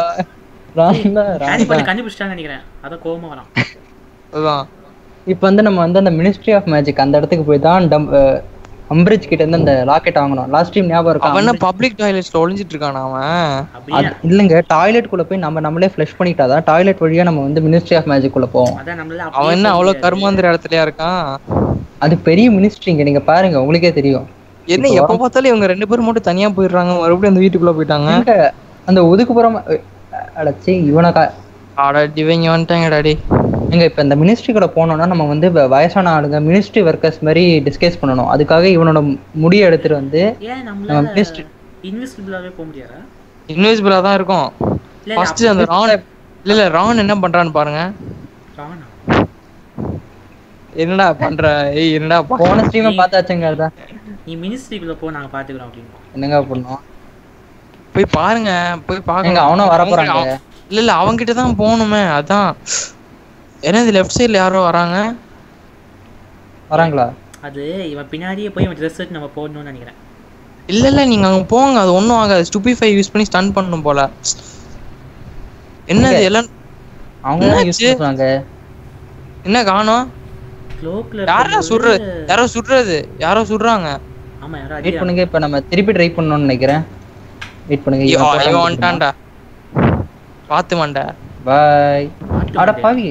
இப்ப வந்து நம்ம வந்து அந்த மினிஸ்ட்ரி ஆஃப் மேஜிக் அந்த இடத்துக்கு போய் தான் அம்பிரிட்ஜ் கிட்ட இருந்து அந்த ராக்கெட் வாங்கணும். லாஸ்ட் டைம் ஞாபகம் இருக்கா? அவன் என்ன பப்ளிக் டாய்லெட்ஸ்ல ஒளிஞ்சிட்டு இருக்கானா அவன்? இல்லங்க டாய்லெட் குள்ள போய் நம்மளே ஃப்ளஷ் பண்ணிட்டாதான் டாய்லெட் வழியா நம்ம வந்து மினிஸ்ட்ரி ஆஃப் மேஜிக் குள்ள போவோம். அவன் என்ன அவ்வளவு கர்மாந்திர இடத்துலயா இருக்கான்? அது பெரிய மினிஸ்ட்ரிங்க, நீங்க பாருங்க உங்களுக்கே தெரியும். என்ன எப்ப பார்த்தாலும் இவங்க 2 பேரும் மட்டும் தனியா போயிடுறாங்க, மறுபடியும் அந்த வீட்டுக்குள்ள போயிட்டாங்க. அந்த ஒதுக்குப்புறம் அடச்சி இவனை ஆடா இவங்க வந்துட்டாங்கடா டேய். எங்க இப்ப இந்த மினிஸ்ட்ரிக்குள்ள போனோம்னா நம்ம வந்து வயசான ஆளுங்க மினிஸ்ட்ரி ஒர்க்கர்ஸ் மாதிரி டிஸ்கஸ் பண்ணணும். அதுக்காக இவனோட முடியை எடுத்துட்டு வந்து ஏன் நம்ம நம்மளால மினிஸ்ட்ரி இன்விசிபிளாவே போக முடியாதா? இன்விசிபிளா தான் இருக்கும். இல்ல ஃபர்ஸ்ட் அந்த ரான் இல்ல ரான் என்ன பண்றான்னு பாருங்க. ராணா என்னடா பண்ற? ஏய் என்னடா போன ஸ்ட்ரீமை பார்த்தாச்சுங்க. அதான் நீ மினிஸ்ட்ரிக்குள்ள போ, நாங்க பாத்துக்கிறோம் அப்படின்னு. என்னங்க பண்ணோம்? போய் பாருங்க, போய் எங்க பாருங்க. அவனும் வர போறாங்க. இல்ல அவங்க கிட்ட தான் போகணுமே. அதான் ஏன்னா இது லெஃப்ட் சைடுல யாரோ வராங்க. வராங்களா? அது இவன் பின்னாடியே போய் இவன் ட்ரெஸ் எடுத்து நம்ம போடணும்னு நினைக்கிறேன். இல்ல நீங்க அங்க போங்க, அது ஒண்ணும் ஆகாது. ஸ்டூபிஃபை யூஸ் பண்ணி ஸ்டன் பண்ணணும் போல. என்னது எல்லாம் அவங்க தான் யூஸ் பண்றாங்க. என்ன காணோம்? க்ளோக்ல யாரோ சுடுறது யாரோ சுடுறாங்க. ஆமா யாரோ வெயிட் அடியா. பண்ணுங்க, இப்ப நம்ம திருப்பி ட்ரை பண்ணணும்னு நினைக்கிறேன். வெயிட் பண்ணுங்க. இவன் வந்துட்டான்டா. பாத்து மாண்டா. பை. அட பாவி.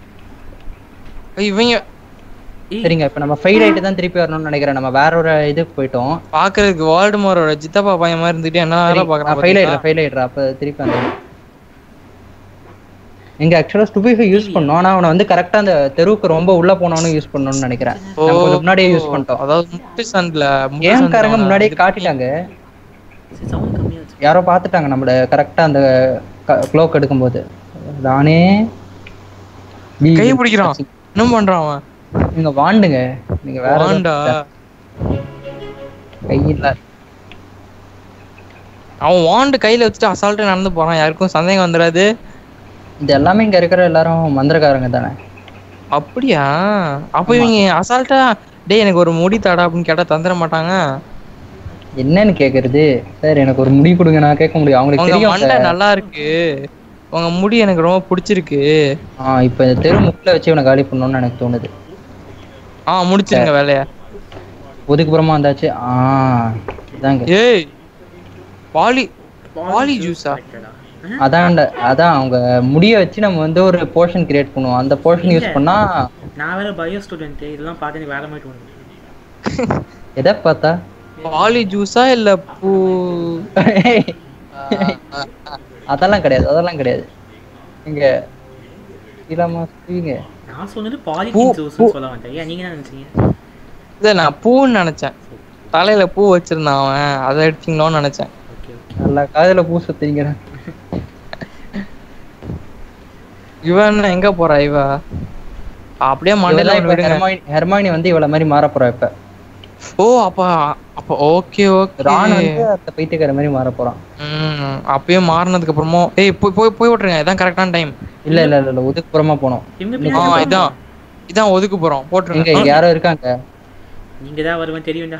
இவங்க சரிங்க, இப்ப நம்ம ஃபெயில் ஆயிட்டு தான் திருப்பி வரணும்னு நினைக்கிறேன். நம்ம வேற ஒரு இதுக்கு போயிட்டோம். பாக்குறதுக்கு வால்டமோரோட சித்தப்பா பையன் மாதிரி இருந்துட்டு என்ன வேலை பாக்குறான். ஃபெயில் ஆயிடுறா. அப்ப திருப்பி அந்த எங்க ஆக்சுவலா ஸ்டூபிஃபை யூஸ் பண்ணோம். ஆனா அவனை வந்து கரெக்டா அந்த தெருவுக்கு ரொம்ப உள்ள போனவனு யூஸ் பண்ணணும்னு நினைக்கிறேன். நம்ம கொஞ்சம் முன்னாடியே யூஸ் பண்ணிட்டோம். அதாவது முட்டு சண்ட்ல கேம்காரங்க முன்னாடியே காட்டிட்டாங்க. சவுண்ட் கம்மியா இருக்கு. யாரோ பார்த்துட்டாங்க நம்மள கரெக்டா அந்த க்ளோக் எடுக்கும்போது. நானே கை பிடிக்கிறான். என்ன பண்றான் அவன்? நீங்க வாண்டுங்க. நீங்க வேற வாண்டா. கையில அவன் வாண்டு கையில வச்சுட்டு அசால்ட்டா நடந்து போறான். யாருக்கும் சந்தேகம் வந்துடாது. இது எல்லாமே இங்க இருக்கிற எல்லாரும் மந்திரக்காரங்க தானே? அப்படியா? அப்ப இவங்க அசால்ட்டா டேய் எனக்கு ஒரு முடி தாடா அப்படின்னு கேட்டா தந்துட மாட்டாங்க. என்னன்னு கேக்குறது? சார் எனக்கு ஒரு முடி கொடுங்க, நான் கேட்க முடியும். அவங்களுக்கு தெரியும் மண்டை நல்லா இருக்கு, உங்க முடி எனக்கு ரொம்ப பிடிச்சிருக்கு. இப்ப இந்த தெரு முக்கில வச்சு இவனை காலி பண்ணணும்னு எனக்கு தோணுது. முடிச்சிருங்க வேலைய. ஒதுக்குப்புறமா வந்தாச்சு. இதாங்க. ஏய் பாலி ஜூஸா? அதான் அவங்க முடிய வச்சு நம்ம வந்து ஒரு போர்ஷன் கிரியேட் பண்ணுவோம். அந்த போர்ஷன் யூஸ் பண்ணா நான் வேற பயோ ஸ்டூடண்ட், இதெல்லாம் பார்த்து நீ வேற மாதிரி தோணுது. எதை பார்த்தா? பாலி ஜூஸா இல்ல பூ? அதெல்லாம் கிடையாது. இங்க இல்லாம சொல்லுங்க. நான் சொன்னது பாலிதீன் ஜூஸ்னு சொல்ல மாட்டேன். ஏன் நீங்க என்ன நினைச்சீங்க? இல்ல நான் பூன்னு நினைச்சேன். தலையில பூ வச்சிருந்தான் அவன், அதை எடுத்தீங்களோன்னு நினைச்சேன். நல்லா காதுல பூ சுத்தீங்க. இவன் எங்க போறா? இவ அப்படியே மண்டல ஹெர்மாயினி வந்து இவள மாதிரி மாற போறா இப்ப. அப்ப ஓகே ரான் வந்து அந்த பைத்தியக்கார மாதிரி மாற போறான். அப்பயே மாறினதுக்கு அப்புறமா போய் விட்டுருங்க. இதான் கரெக்டான டைம். இல்ல ஒதுக்குப்புறமா போனோம். இதான் ஒதுக்கு போறோம். போட்டுருங்க. இங்க யாரோ இருக்காங்க. நீங்க தான் வருவேன் தெரியும்டா.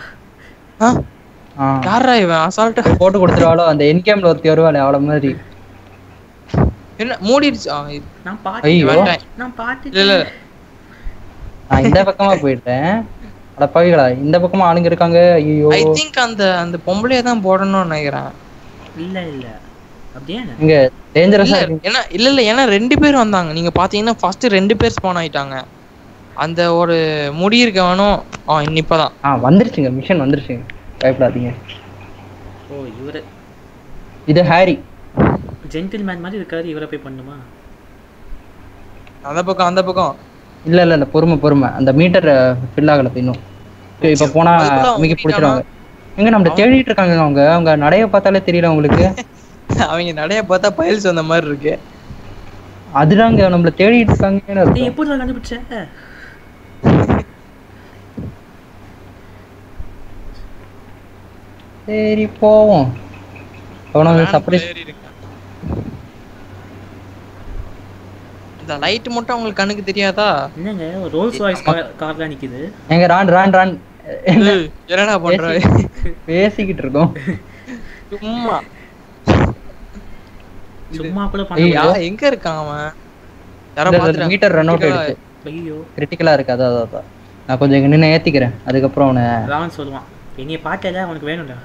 யாரா இவன் அசால்ட்டா போட்டு கொடுத்துருவாளோ? அந்த என் கேம்ல ஒருத்தி வருவாளே அவள மாதிரி. என்ன மூடிடுச்சு? நான் பாத்து இல்ல நான் இந்த பக்கமா போயிட்டேன். அட பாவிகளா, இந்த பக்கமா ஆளுங்க இருக்காங்க. ஐயோ ஐ திங்க் அந்த பொம்பளைய தான் போடணும்னு நினைக்கிறேன். இல்ல அப்படியே இங்க டேஞ்சரஸா இருக்கு. ஏன்னா ரெண்டு பேர் வந்தாங்க. நீங்க பாத்தீங்கன்னா ஃபர்ஸ்ட் ரெண்டு பேர் ஸ்பான் ஆயிட்டாங்க. அந்த ஒரு முடி இருக்கவனும் இப்பதான் வந்துருச்சுங்க. மிஷன் வந்துருச்சுங்க, பயப்படாதீங்க. இவரு இது ஹாரி ஜென்டில்மேன் மாதிரி இருக்காரு. இவரை போய் பண்ணுமா? அந்த பக்கம் இல்ல பொறுமை. அந்த மீட்டர் ஃபில் ஆகல இன்னும். இப்ப போனா மிக பிடிச்சிருவாங்க. எங்க நம்ம தேடிட்டு இருக்காங்க. அவங்க நடைய பார்த்தாலே தெரியல உங்களுக்கு. அவங்க நடைய பார்த்தா பைல்ஸ் வந்த மாதிரி இருக்கு. அதுதாங்க நம்மள தேடிட்டு இருக்காங்க. நீ எப்படி கண்டுபிடிச்ச? சரி போவோம். சர்ப்ரைஸ். இந்த லைட் மட்டும் உங்களுக்கு கண்ணுக்கு தெரியாதா? என்னங்க ரோல்ஸ் ராய்ஸ் கார்ல நிக்குது. எங்க ரான் என்னடா பண்ற? பேசிக்கிட்டு இருக்கோம். சும்மா கூட பண்ணல. எங்க இருக்கான் அவன்? யாரோ பாத்துறாங்க. மீட்டர் ரன் அவுட் ஆயிடுச்சு. ஐயோ கிரிட்டிக்கலா இருக்கு. அதான் நான் கொஞ்சம் இங்க நின்னு ஏத்திக்கிறேன். அதுக்கப்புறம் அவனை ராவன் சொல்லுவான், என்னைய பார்த்தல அவனுக்கு வேணும்டா.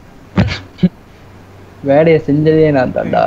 வேலையை செஞ்சதே நான் தான்டா.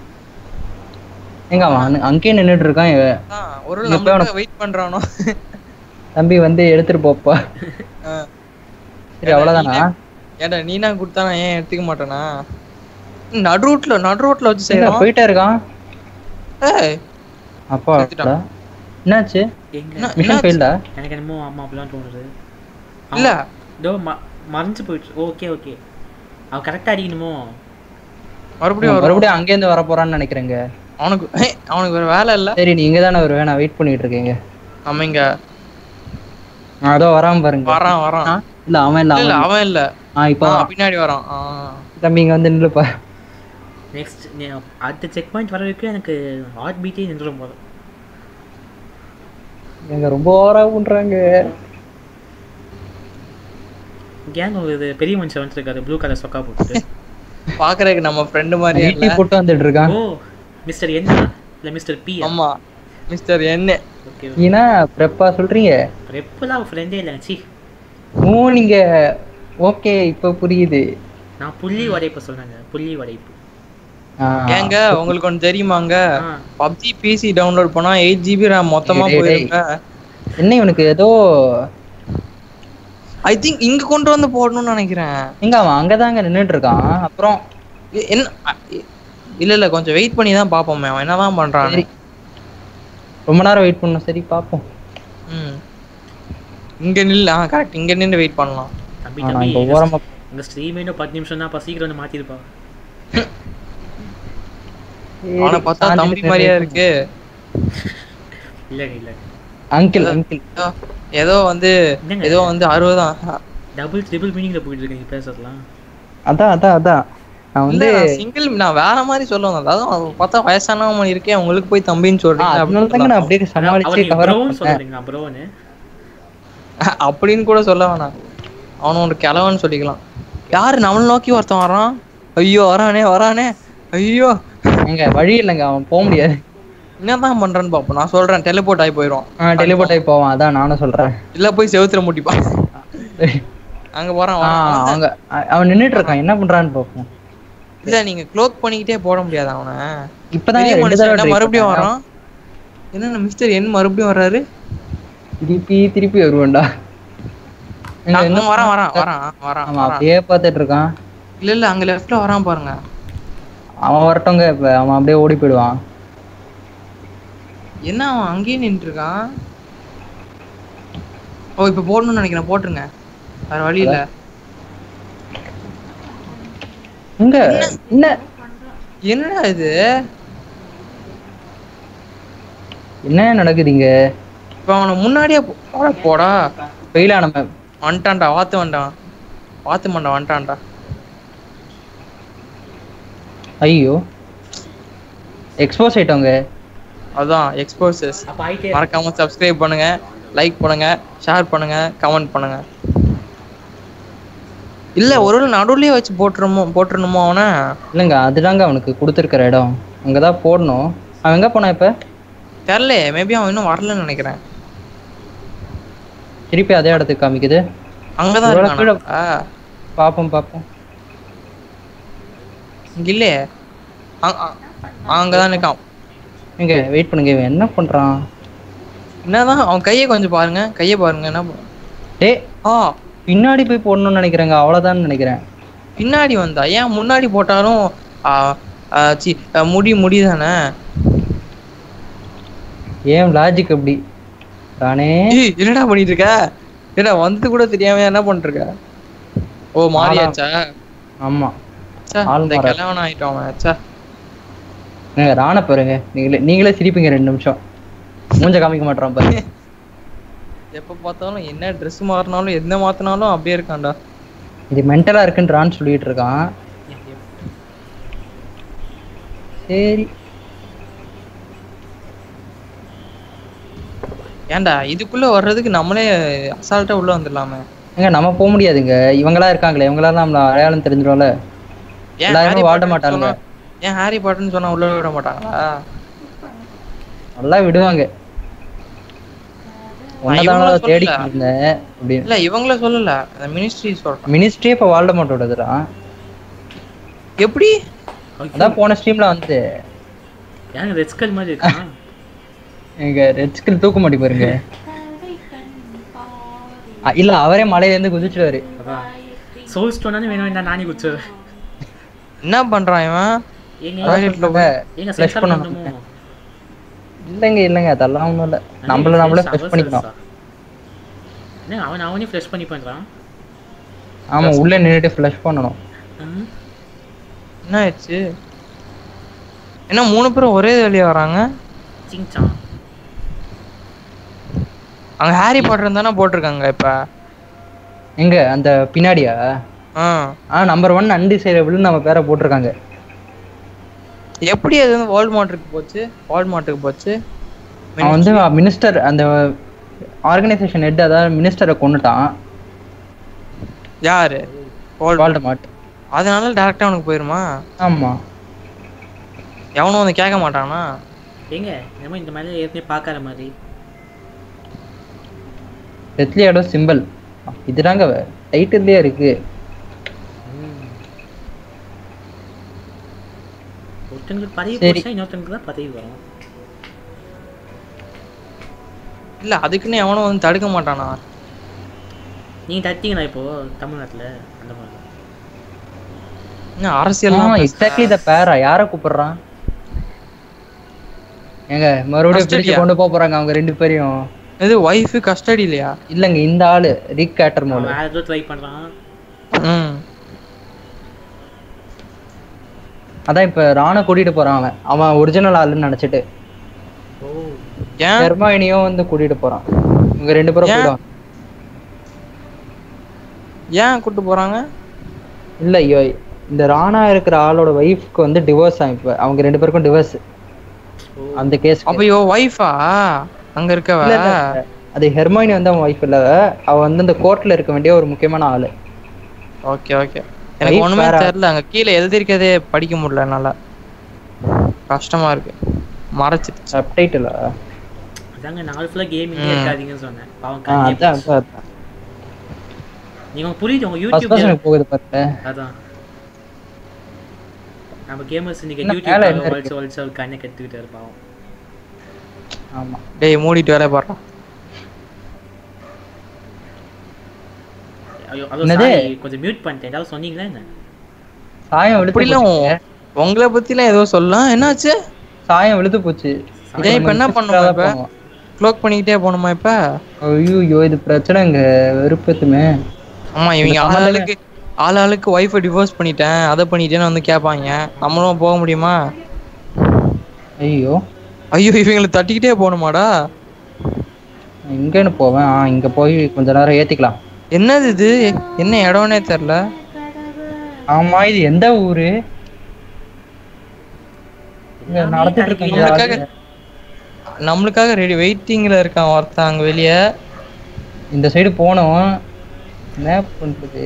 எங்க அவன் அங்கேயே நின்னுட்டு இருக்கான். ஒரு வெயிட் பண்றானோ. தம்பி வந்து எடுத்துட்டு போப்பா. சரி அவ்வளவுதானா? ஏன்டா நீனா கொடுத்தானா ஏன் எடுத்துக்க மாட்டானா? நடு ரோட்ல வச்சு செய்யறான். போயிட்டே இருக்கான். அப்பா என்னாச்சு? மிஷன் ஃபெயில்டா? எனக்கு என்னமோ அம்மா அப்படிலாம் தோணுது. இல்ல இதோ மறைஞ்சு போயிடுச்சு. ஓகே ஓகே, அவன் கரெக்டாக அடிக்கணுமோ? மறுபடியும் அங்கேருந்து வர போறான்னு நினைக்கிறேங்க. அவனுக்கு வேற வேலை இல்ல. சரி நீங்க தானே ஒரு வேணா வெயிட் பண்ணிட்டு இருக்கீங்க. ஆமாங்க, அதோ வராம பாருங்க. வரான். இல்ல அவன் இல்ல. இப்போ பின்னாடி வரான். தம்பி இங்க வந்து நில்லுப்பா. நெக்ஸ்ட் அடுத்த செக் பாயிண்ட் வர வரைக்கும் எனக்கு ஹார்ட் பீட்டே நின்றுடும் போல. எங்க ரொம்ப ஓவரா பண்றாங்க. கேங் ஒரு பெரிய மனுஷன் வந்துருக்காரு, ப்ளூ கலர் சொக்கா போட்டு. பாக்குறதுக்கு நம்ம ஃப்ரெண்ட் மாதிரி டீ போட்டு வந்துட்டு இருக்கான். ஓ மிஸ்டர் என் இல்ல மிஸ்டர் பி? ஆமா மிஸ்டர் என். ஓகே ஏனா பிரப்பா சொல்றீங்க? பிரப்பலாம் ஃப்ரெண்டே இல்ல. சி ஓ நீங்க ஓகே இப்ப புரியுது. நான் புள்ளி வடைப்பு சொன்னாங்க. புள்ளி வடைப்பு. ஏங்க உங்களுக்கு ஒன்று தெரியுமாங்க? பப்ஜி பிசி டவுன்லோட் பண்ணா 8 GB RAM மொத்தமா போயிருங்க. என்ன இவனுக்கு ஏதோ ஐ திங்க் இங்க கொண்டு வந்து போடணும்னு நினைக்கிறேன். எங்க அவன் அங்கதாங்க நின்னுட்டு இருக்கான். அப்புறம் என்ன இல்ல கொஞ்சம் வெயிட் பண்ணி தான் பாப்போமே அவன் என்னதான் பண்றான். ரொம்ப நேரம் வெயிட் பண்ணணும். சரி பாப்போம். இங்க நில்ல. கரெக்ட், இங்க நின்னு வெயிட் பண்ணலாம். தம்பி இந்த ஸ்ட்ரீம் இன்னும் 10 நிமிஷம் தான். சீக்கிரம் வந்து மாத்திருப்பா. அவனை பார்த்தா தம்பி மாதிரியா இருக்கு. இல்ல அங்கிள் ஏதோ வந்து 60 டபுள் ட்ரிபிள் மீனிங்ல போயிட்டு இருக்கீங்க பேசறதுலாம். அதான் நான் வந்து சிங்கிள் நான் வேற மாதிரி சொல்லுவேன். அதாவது பார்த்தா வயசானவங்க மாதிரி இருக்கேன், உங்களுக்கு போய் தம்பின்னு சொல்றீங்க. அதனால தாங்க நான் அப்படியே சமாளிச்சு கவர் சொல்றீங்க. நான் ப்ரோன்னு அப்படின்னு கூட சொல்ல வேணாம். அவன ஒரு கிழவன்னு சொல்லிக்கலாம். யாரு நம்மள நோக்கி ஒருத்தன் வரான். ஐயோ வரானே. ஐயோ எங்க வழி இல்லைங்க, அவன் போக முடியாது. என்னதான் பண்றான்னு பாப்போம். நான் சொல்றேன் டெலிபோர்ட் ஆகி போயிடுவான். டெலிபோர்ட் ஆகி போவான். அதான் நானும் சொல்றேன். இல்ல போய் செவுத்துல முட்டிப்பா. அங்க போறான். அவன் நின்னுட்டு இருக்கான். என்ன பண்றான்னு பாப்போம். இல்ல நீங்க க்ளோக் பண்ணிக்கிட்டே போட முடியாது அவனை. இப்பதான் மறுபடியும் வரான். என்ன மிஸ்டர் என் மறுபடியும் வர்றாரு. திருப்பி வருவான்டா. வரான் அப்படியே பார்த்துட்டு இருக்கான். இல்ல அங்க லெஃப்ட்ல வரான் பாருங்க. அவன் வரட்டோங்க. இப்ப அவன் அப்படியே ஓடி போயிடுவான். என்ன அவன் அங்கேயே நின்று இருக்கான். ஓ இப்ப போடணும்னு நினைக்கிறேன். போட்டுருங்க, வேற வழி இல்ல. என்னடா இது? என்ன நடக்குதுங்க? இப்ப அவனை முன்னாடியே போடா. வெயிலா நம்ம வந்துட்டான்டா. வாத்து மண்டா வந்துட்டான்டா. ஐயோ எக்ஸ்போஸ் ஆயிட்டோங்க. அதான் எக்ஸ்போசஸ். மறக்காம சப்ஸ்கிரைப் பண்ணுங்க, லைக் பண்ணுங்க, ஷேர் பண்ணுங்க, கமெண்ட் பண்ணுங்க. இல்ல ஒரு நடுவுலயே வச்சு போட்டுருணுமோ அவனை? இல்லைங்க அதுதாங்க அவனுக்கு கொடுத்துருக்கிற இடம். அங்கதான் போடணும். அவன் எங்க போனா இப்ப தெரியல. மேபி அவன் இன்னும் வரலன்னு நினைக்கிறேன். திருப்பி அதே இடத்துக்கு காமிக்குது. அங்கதான் இருக்கான். பாப்போம். இங்க இல்லையே, அங்கதான் இருக்கான். இங்க வெயிட் பண்ணுங்க. இவன் என்ன பண்றான்? என்னதான் அவன் கையை கொஞ்சம் பாருங்க. என்ன பின்னாடி போய் போடணும்னு நினைக்கிறேங்க. அவ்வளவுதான் நினைக்கிறேன். பின்னாடி வந்தா ஏன் முன்னாடி போட்டாலும் முடிதானே. ஏன் லாஜிக் அப்படி தானே? என்னடா பண்ணிட்டு இருக்க? ஏடா வந்து கூட தெரியாம என்ன பண்ணிட்டு இருக்க? ஓ மாறியாச்சா? ஆமா கிழவன் ஆயிட்டோம். ராண பாருங்க. நீங்களே சிரிப்பீங்க 2 நிமிஷம். மூஞ்ச காமிக்க மாட்டோம் பாருங்க. எப்ப பார்த்தாலும் என்ன ட்ரெஸ் மாறினாலும் என்ன மாத்தினாலும் அப்படியே இருக்கான்டா. இது மென்டலா இருக்குன்றான்னு சொல்லிட்டு இருக்கான். சரி ஏன்டா இதுக்குள்ள வர்றதுக்கு நம்மளே அசால்ட்டா உள்ள வந்துடலாமே. எங்க நம்ம போக முடியாதுங்க. இவங்களா இருக்காங்களே, இவங்களால நம்மள அடையாளம் தெரிஞ்சிடும்ல. எல்லாரும் வாட மாட்டாங்க. ஏன் ஹாரி பாட்டர்னு சொன்னா உள்ள விட மாட்டாங்களா? நல்லா விடுவாங்க. இல்ல இவங்கள சொல்லல, அந்த மினிஸ்ட்ரி சொல்றேன். மினிஸ்ட்ரி இப்ப வால்டமோர்ட்டோடதுடா. எப்படி? அதான் போன ஸ்ட்ரீம்ல வந்து ஏங்க ரெட் ஸ்கல் மாதிரி இருக்கா? எங்க ரெட் ஸ்கல் தூக்க மாட்டி பாருங்க. இல்ல அவரே மலையில இருந்து குதிச்சுவாரு. சோல் ஸ்டோனானே வேணும். நானே குதிச்சுவேன். என்ன பண்றான் இவன்? இல்லைங்க அதெல்லாம் ஒன்றும் இல்லை. நம்மளே ஃப்ரெஷ் பண்ணிக்கலாம். என்ன அவனே ஃப்ரெஷ் பண்ணி பண்ணுறான்? ஆமாம், உள்ளே நின்றுட்டு ஃப்ளஷ் பண்ணணும். என்ன ஆயிடுச்சு? என்ன 3 பேரும் ஒரே வழியா வராங்க? சிங்சான் அங்க ஹாரி பாட்டர் தானே போட்டிருக்காங்க இப்ப. எங்க அந்த பின்னாடியா? நம்பர் 1 அன்டிசைடபிள்னு நம்ம பேரை போட்டிருக்காங்க. எப்படி அது வந்து வால்மார்ட்டுக்கு போச்சு? அவன் வந்து மினிஸ்டர், அந்த ஆர்கனைசேஷன் ஹெட், அதாவது மினிஸ்டரை கொன்னுட்டான். யாரு? வால்டமார்ட். அதனால டைரக்டா அவனுக்கு போயிருமா? ஆமா. எவனும் வந்து கேட்க மாட்டானா? ஏங்க நம்ம இந்த மாதிரி ஏற்கனவே பார்க்காத மாதிரி டெத்லி ஷேடோஸ் சிம்பிள் இதுதாங்க டைட்டில்லே இருக்கு. ஒருத்தங்களுக்கு பதவி போச்சா, இன்னொருத்தங்களுக்கு தான் பதவி வரும். இல்ல அதுக்குன்னு எவனும் வந்து தடுக்க மாட்டானா? நீங்க தட்டிங்களா இப்போ தமிழ்நாட்டுல அந்த மாதிரி? என்ன அரசியல் எக்ஸாக்ட்லி த பேரா யாரை கூப்பிடுறான்? ஏங்க மறுபடியும் பிடிச்சு கொண்டு போறாங்க அவங்க 2 பேரையும். இது வைஃப் கஸ்டடி இல்லையா? இல்லங்க, இந்த ஆளு ரிக் கேட்டர்மோல் வேற ஏதோ ட்ரை பண்றான். அதான் இப்ப ராணா கூட்டிட்டு போறான். அவன் ஒரிஜினல் ஆளுன்னு நினைச்சிட்டு ஹெர்மைனியும் வந்து கூட்டிட்டு போறான். இவங்க 2 பேரும் போயிடுவாங்க. ஏன் கூட்டிட்டு போறாங்க? இல்ல ஐயோ, இந்த ராணா இருக்கிற ஆளோட வைஃப்க்கு வந்து டிவோர்ஸ் ஆகும். இப்ப அவங்க 2 பேருக்கும் டிவோர்ஸ் அந்த கேஸ். அப்ப யோ வைஃபா அங்க இருக்கவ? அது ஹெர்மைனி வந்து அவன் வைஃப் இல்ல, அவ வந்து இந்த கோர்ட்ல இருக்க வேண்டிய ஒரு முக்கியமான ஆளு. ஓகே எனக்கு ஒண்ணுமே தெரியல. அங்க கீழே எழுதிருக்கதே படிக்க முடியல, நல்லா கஷ்டமா இருக்கு. மறைச்சிட்டு சப்டைட்டில். அதாங்க நாள் ஃபுல்லா கேமிங் இருக்காதீங்கன்னு சொன்னேன். பாவம் அதான் நீங்க புரியுது, உங்க யூடியூப் போகுது பாருங்க. அதான் நம்ம கேமர்ஸ் இன்னைக்கு யூடியூப்ல வால்ஸ் கண்ணை கட்டிக்கிட்டு இருப்பாங்க. ஆமா டேய் மூடிட்டு வேலை பாறா. ஐயோ அது கொஞ்சம் மியூட் பண்ணிட்டேன். ஏதாவது சொன்னீங்களா என்ன? சாயம் விழுது இல்ல உங்களை பத்திலாம் ஏதோ சொல்லலாம். என்னாச்சு? சாயம் விழுது போச்சு. டேய் இப்ப என்ன பண்ணுமா? இப்ப க்ளோக் பண்ணிக்கிட்டே போணுமா இப்ப? ஐயோ இது பிரச்சனைங்க, வெறுப்பத்துமே. ஆமா இவங்க ஆளாளுக்கு வைஃபை டிவோர்ஸ் பண்ணிட்டேன், அதை பண்ணிட்டேன்னு வந்து கேட்பாங்க. நம்மளும் போக முடியுமா? ஐயோ இவங்களை தட்டிக்கிட்டே போகணுமாடா? எங்கன்னு போவேன்? இங்க போய் கொஞ்ச நேரம் ஏத்திக்கலாம். என்னது இது? என்ன இடம்னே தெரியல. ஆமா இது எந்த ஊரு? நம்மளுக்காக ரெடி வெயிட்டிங்ல இருக்கான் ஒருத்தாங்க வெளிய. இந்த சைடு போனோம். என்ன பண்றது?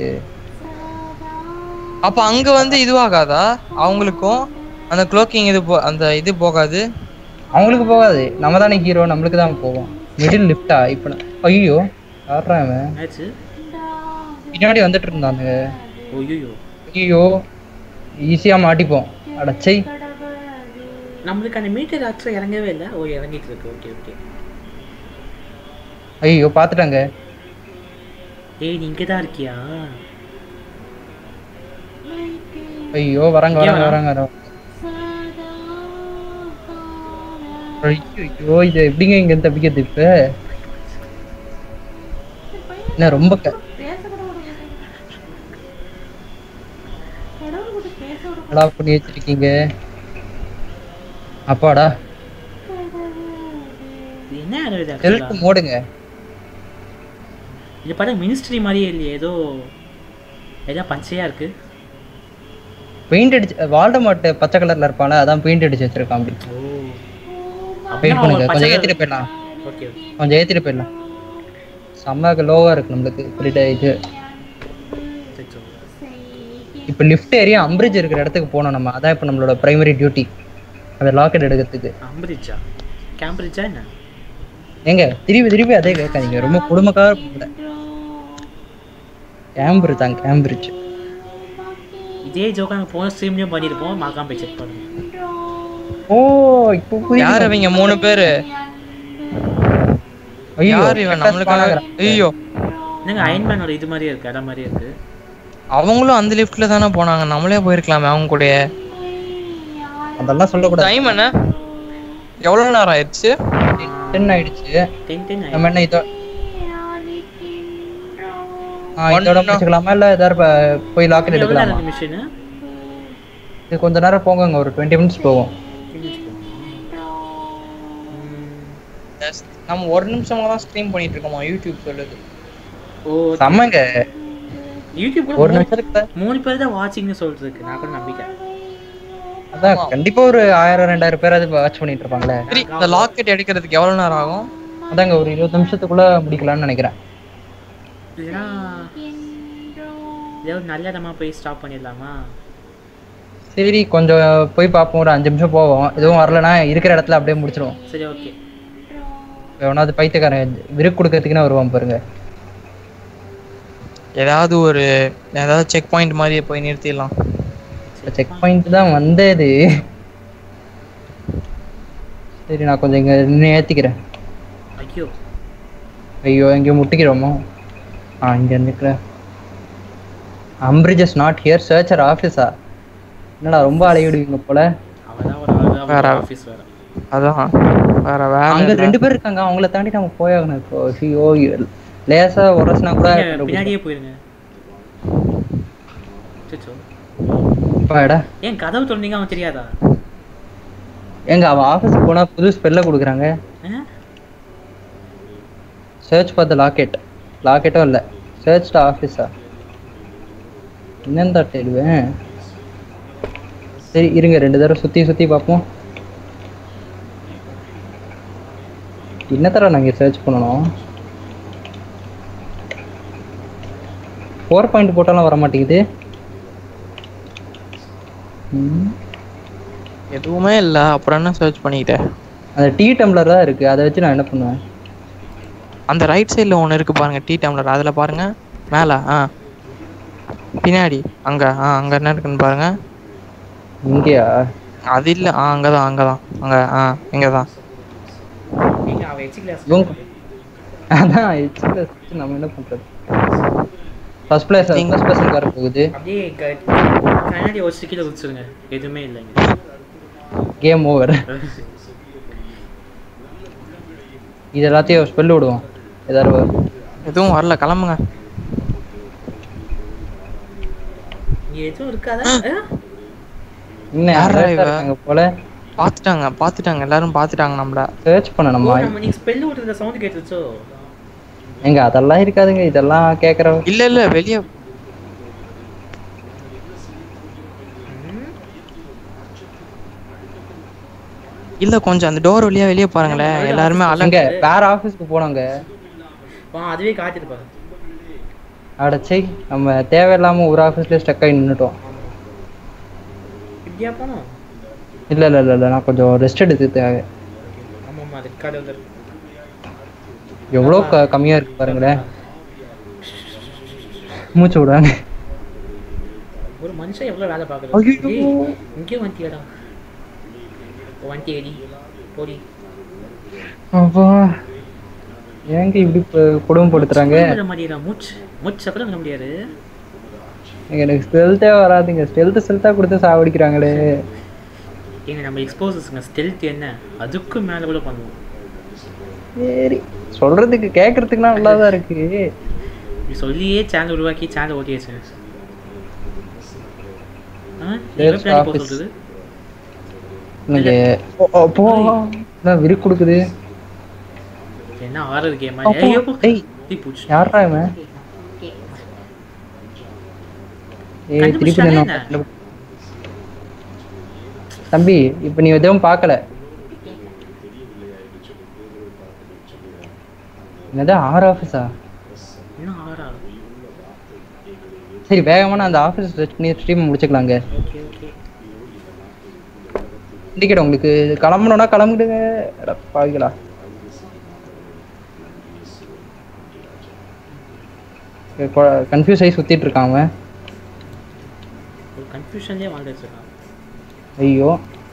அப்ப அங்க வந்து இதுவாகாதா அவங்களுக்கும்? அந்த க்ளோக்கிங் அந்த இது போகாது அவங்களுக்கு? போகாது, நம்ம தானே ஹீரோ, நம்மளுக்கு தான் போவோம். மிடில் லிஃப்டா இப்ப? ஐயோ யாரா பின்னாடி வந்துட்டு இருந்தாங்க. ஐயோ ஈஸியா மாட்டிப்போம். அடச்சை நம்மளுக்கு அந்த மீட்டர் ஆக்சுவலா இறங்கவே இல்லை. இறங்கிட்டு இருக்கு. ஓகே ஐயோ பாத்துட்டாங்க. ஏய் நீ இங்க தான் இருக்கியா? ஐயோ வராங்க. ஐயோ இது எப்படிங்க இங்க தப்பிக்கிறது? இப்ப என்ன ரொம்ப பண்ணி வச்சிருக்கீங்க? அப்பாடா என்ன மோடுங்க. இது பாரு மினிஸ்ட்ரி மாதிரியே இல்லையே, ஏதோ பச்சையா இருக்கு. பெயிண்ட் அடிச்சு வால்டமார்ட் பச்சை கலர்ல இருப்பானே, அதான் பெயிண்ட் அடிச்சு வச்சிருக்கான். அப்படி வெயிட் பண்ணுங்க, கொஞ்சம் ஏத்திட்டு போயிடலாம். கொஞ்சம் ஏத்திட்டு போயிடலாம். செம்ம லோவா இருக்கு நம்மளுக்கு இது. இப்போ லிஃப்ட் ஏரியா அம்பிரிட்ஜ் இருக்கிற இடத்துக்கு போனோம் நம்ம. அதான் இப்போ நம்மளோட பிரைமரி டியூட்டி, அந்த லாக்கெட் எடுக்கிறதுக்கு. அம்பிரிட்ஜா கேம்பிரிட்ஜா என்ன? ஏங்க திருப்பி அதே கேட்காதீங்க, ரொம்ப குடும்பக்கார இல்லை. கேம்பிரிட்ஜ் இதே ஜோக்கா போன ஸ்ட்ரீம்லயும் பண்ணிருப்போம். மறக்காம போய் செக் பண்ணுங்க. இப்போ யார் அவங்க 3 பேரு? யார் இவன் நம்மளுக்காக? ஐயோ என்னங்க அயன்மேனோட இது மாதிரியே இருக்கு, அட மாதிரியே இருக்கு. அவங்களும் அந்த லிஃப்ட்ல தானே போனாங்க, நம்மளே போயிருக்கலாமே அவங்க கூட. அதெல்லாம் சொல்லக்கூடாது. டைம் என்ன? எவ்வளவு நேரம் ஆயிடுச்சு? 10 ஆயிடுச்சு. 10 நம்ம என்ன இதோ இதோட முடிச்சுக்கலாமா இல்ல ஏதாவது போய் லாக்கெட் எடுக்கலாமா? மிஷன் இது கொஞ்ச நேரம் போங்க, ஒரு 20 மினிட்ஸ் போகும். நம்ம ஒரு நிமிஷமா தான் ஸ்ட்ரீம் பண்ணிட்டு இருக்கோமா யூடியூப் சொல்லுது. ஓ சம்மங்க யூடியூப் கூட ஒரு நிமிஷத்துக்கு 3 பேர் தான் வாட்சிங்னு சொல்லிருக்கு. நான் கூட நம்பிக்கை. அதான் கண்டிப்பா ஒரு 1000-2000 பேர் அது வாட்ச் பண்ணிட்டு இருப்பாங்களே. இந்த லாக்கெட் எடுக்கிறதுக்கு எவ்வளவு நேரம் ஆகும்? அதாங்க ஒரு 20 நிமிஷத்துக்குள்ள முடிக்கலாம்னு நினைக்கிறேன். இல்லைன்னா ஏதாவது நல்ல இடமா போய் ஸ்டாப் பண்ணிடலாமா? சரி கொஞ்சம் போய் பார்ப்போம், ஒரு 5 நிமிஷம் போவோம். எதுவும் வரலன்னா இருக்கிற இடத்துல அப்படியே முடிச்சிருவோம். சரி ஓகே. எவனாவது பைத்தியக்காரன் விருக்கு கொடுக்கறதுக்குன்னா வருவான் பாருங்க. ஏதாவது செக் பாயிண்ட் மாதிரி போய் நிறுத்திடலாம். செக் பாயிண்ட் தான் வந்தது. சரி நான் கொஞ்சம் இங்க நின்று ஏத்திக்கிறேன். ஐயோ ஐயோ எங்கேயோ முட்டிக்கிறோமோ? இங்க நிற்கிறேன். அம்பிரிஜ் இஸ் நாட் ஹியர், சர்ச்சர் ஆஃபீஸா? என்னடா ரொம்ப அலையிடுவீங்க போல. வேற ஆபீஸ் வேற. அதான் வேற அங்க 2 பேர் இருக்காங்க, அவங்கள தாண்டி நம்ம போயாகணும் இப்போ. ஐயோ லேசா உரசனா கூட பின்னாடியே போயிருங்க. பாடா ஏன் கதவு திறந்தீங்க அவன் தெரியாதா? எங்க அவன் ஆபீஸ்க்கு போனா புது ஸ்பெல்ல கொடுக்குறாங்க. Search for the locket. லாக்கெட்டும் இல்ல, சர்ச் தி ஆபீஸா? என்னன்னு தேடுவேன். சரி இருங்க 2 தடவை சுத்தி பார்ப்போம். என்ன தடவை நாங்க சர்ச் பண்ணணும்? 4 பாயிண்ட் போட்டாலும் வர மாட்டேங்குது. எதுவுமே இல்ல, அப்புறம் என்ன சர்ச் பண்ணிக்கிட்டேன்? அந்த டீ டம்ளர் தான் இருக்கு, அதை வச்சு நான் என்ன பண்ணுவேன்? அந்த ரைட் சைடுல ஒன்று இருக்கு பாருங்க, டீ டம்ளர். அதுல பாருங்க மேல. பின்னாடி அங்க அங்க என்ன இருக்குன்னு பாருங்க. இங்கயா? அது இல்ல, அங்கதான் அங்க இங்கதான். அதான் எச் கிளாஸ் நம்ம என்ன பண்றது? ஃபர்ஸ்ட் பர்சன் வர போகுது. அப்படியே கண்ணாடி ஒச்சு கீழ குதிச்சுருங்க. எதுவுமே இல்லைங்க. Game over. இது எல்லாத்தையும் ஸ்பெல் விடுவோம். எதுவும் வரல, கிளம்புங்க. எதுவும் இருக்காதா? இன்னும் யாராவது போல பாத்துட்டாங்க எல்லாரும் பாத்துட்டாங்க. நம்மள சர்ச் பண்ணணுமா? நீங்க ஸ்பெல் விடுற சவுண்ட் கேட்டுச்சோ? எங்க அதெல்லாம் இருக்காதுங்க, இதெல்லாம் கேக்குறோம். இல்ல வெளிய இல்ல கொஞ்சம் அந்த டோர் வழியா வெளிய பாருங்களே. எல்லாரும் அலங்க வேற ஆபீஸ்க்கு போனோங்க. அதுவே காட்டிட்டு பாருங்க. அடச்சை நம்ம தேவையில்லாம ஒரு ஆபீஸ்ல ஸ்டக் ஆகி நின்னுட்டோம். இப்படியா போனோம்? இல்ல நான் கொஞ்சம் ரெஸ்ட் எடுத்துட்டேன். ஆமாமா ரெக்கார்ட் வந்து எவ்வளவு கம்மியா இருக்கு பாருங்களேன். மூச்சு விடுறாங்க. ஒரு மனுஷன் எவ்வளவு வேலை பாக்குறாரு. இங்கே வந்தியாடா. வந்தியடி போடி. அப்பா ஏங்க இப்படி கொடுமைப்படுத்துறாங்க? மூச்சு அப்புறம் பண்ண முடியாது. எனக்கு ஸ்டெல்த்தே வராதுங்க. ஸ்டெல்த்தா கொடுத்து சாவடிக்கிறாங்களே. ஏங்க நம்ம எக்ஸ்போசஸ்ங்க. ஸ்டெல்த் என்ன அதுக்கு மேல கூட பண்ணுவோம். சரி சொல்றதுக்கு கேட்கறதுக்குலாம் நல்லா தான் இருக்கு. நீ சொல்லியே சேனல் உருவாக்கி சேனல் ஓட்டியாச்சு. விரு கொடுக்குது. என்ன ஆறது கேம்? யாரா இவன்? தம்பி இப்ப நீ எதுவும் பார்க்கல. என்னது 6 ஆபீஸா? சரி வேகமான அந்த ஆபீஸ் சர்ச் பண்ணி ஸ்ட்ரீம் முடிச்சுக்கலாங்க. இண்டிகேட் உங்களுக்கு கிளம்பணும்னா கிளம்பிடுங்க. பாவிங்களா கன்ஃபியூஸ் ஆகி சுத்திட்டு இருக்காங்க. கன்ஃபியூஷன்லயே வாழ்ந்துட்டு இருக்கான். ஐயோ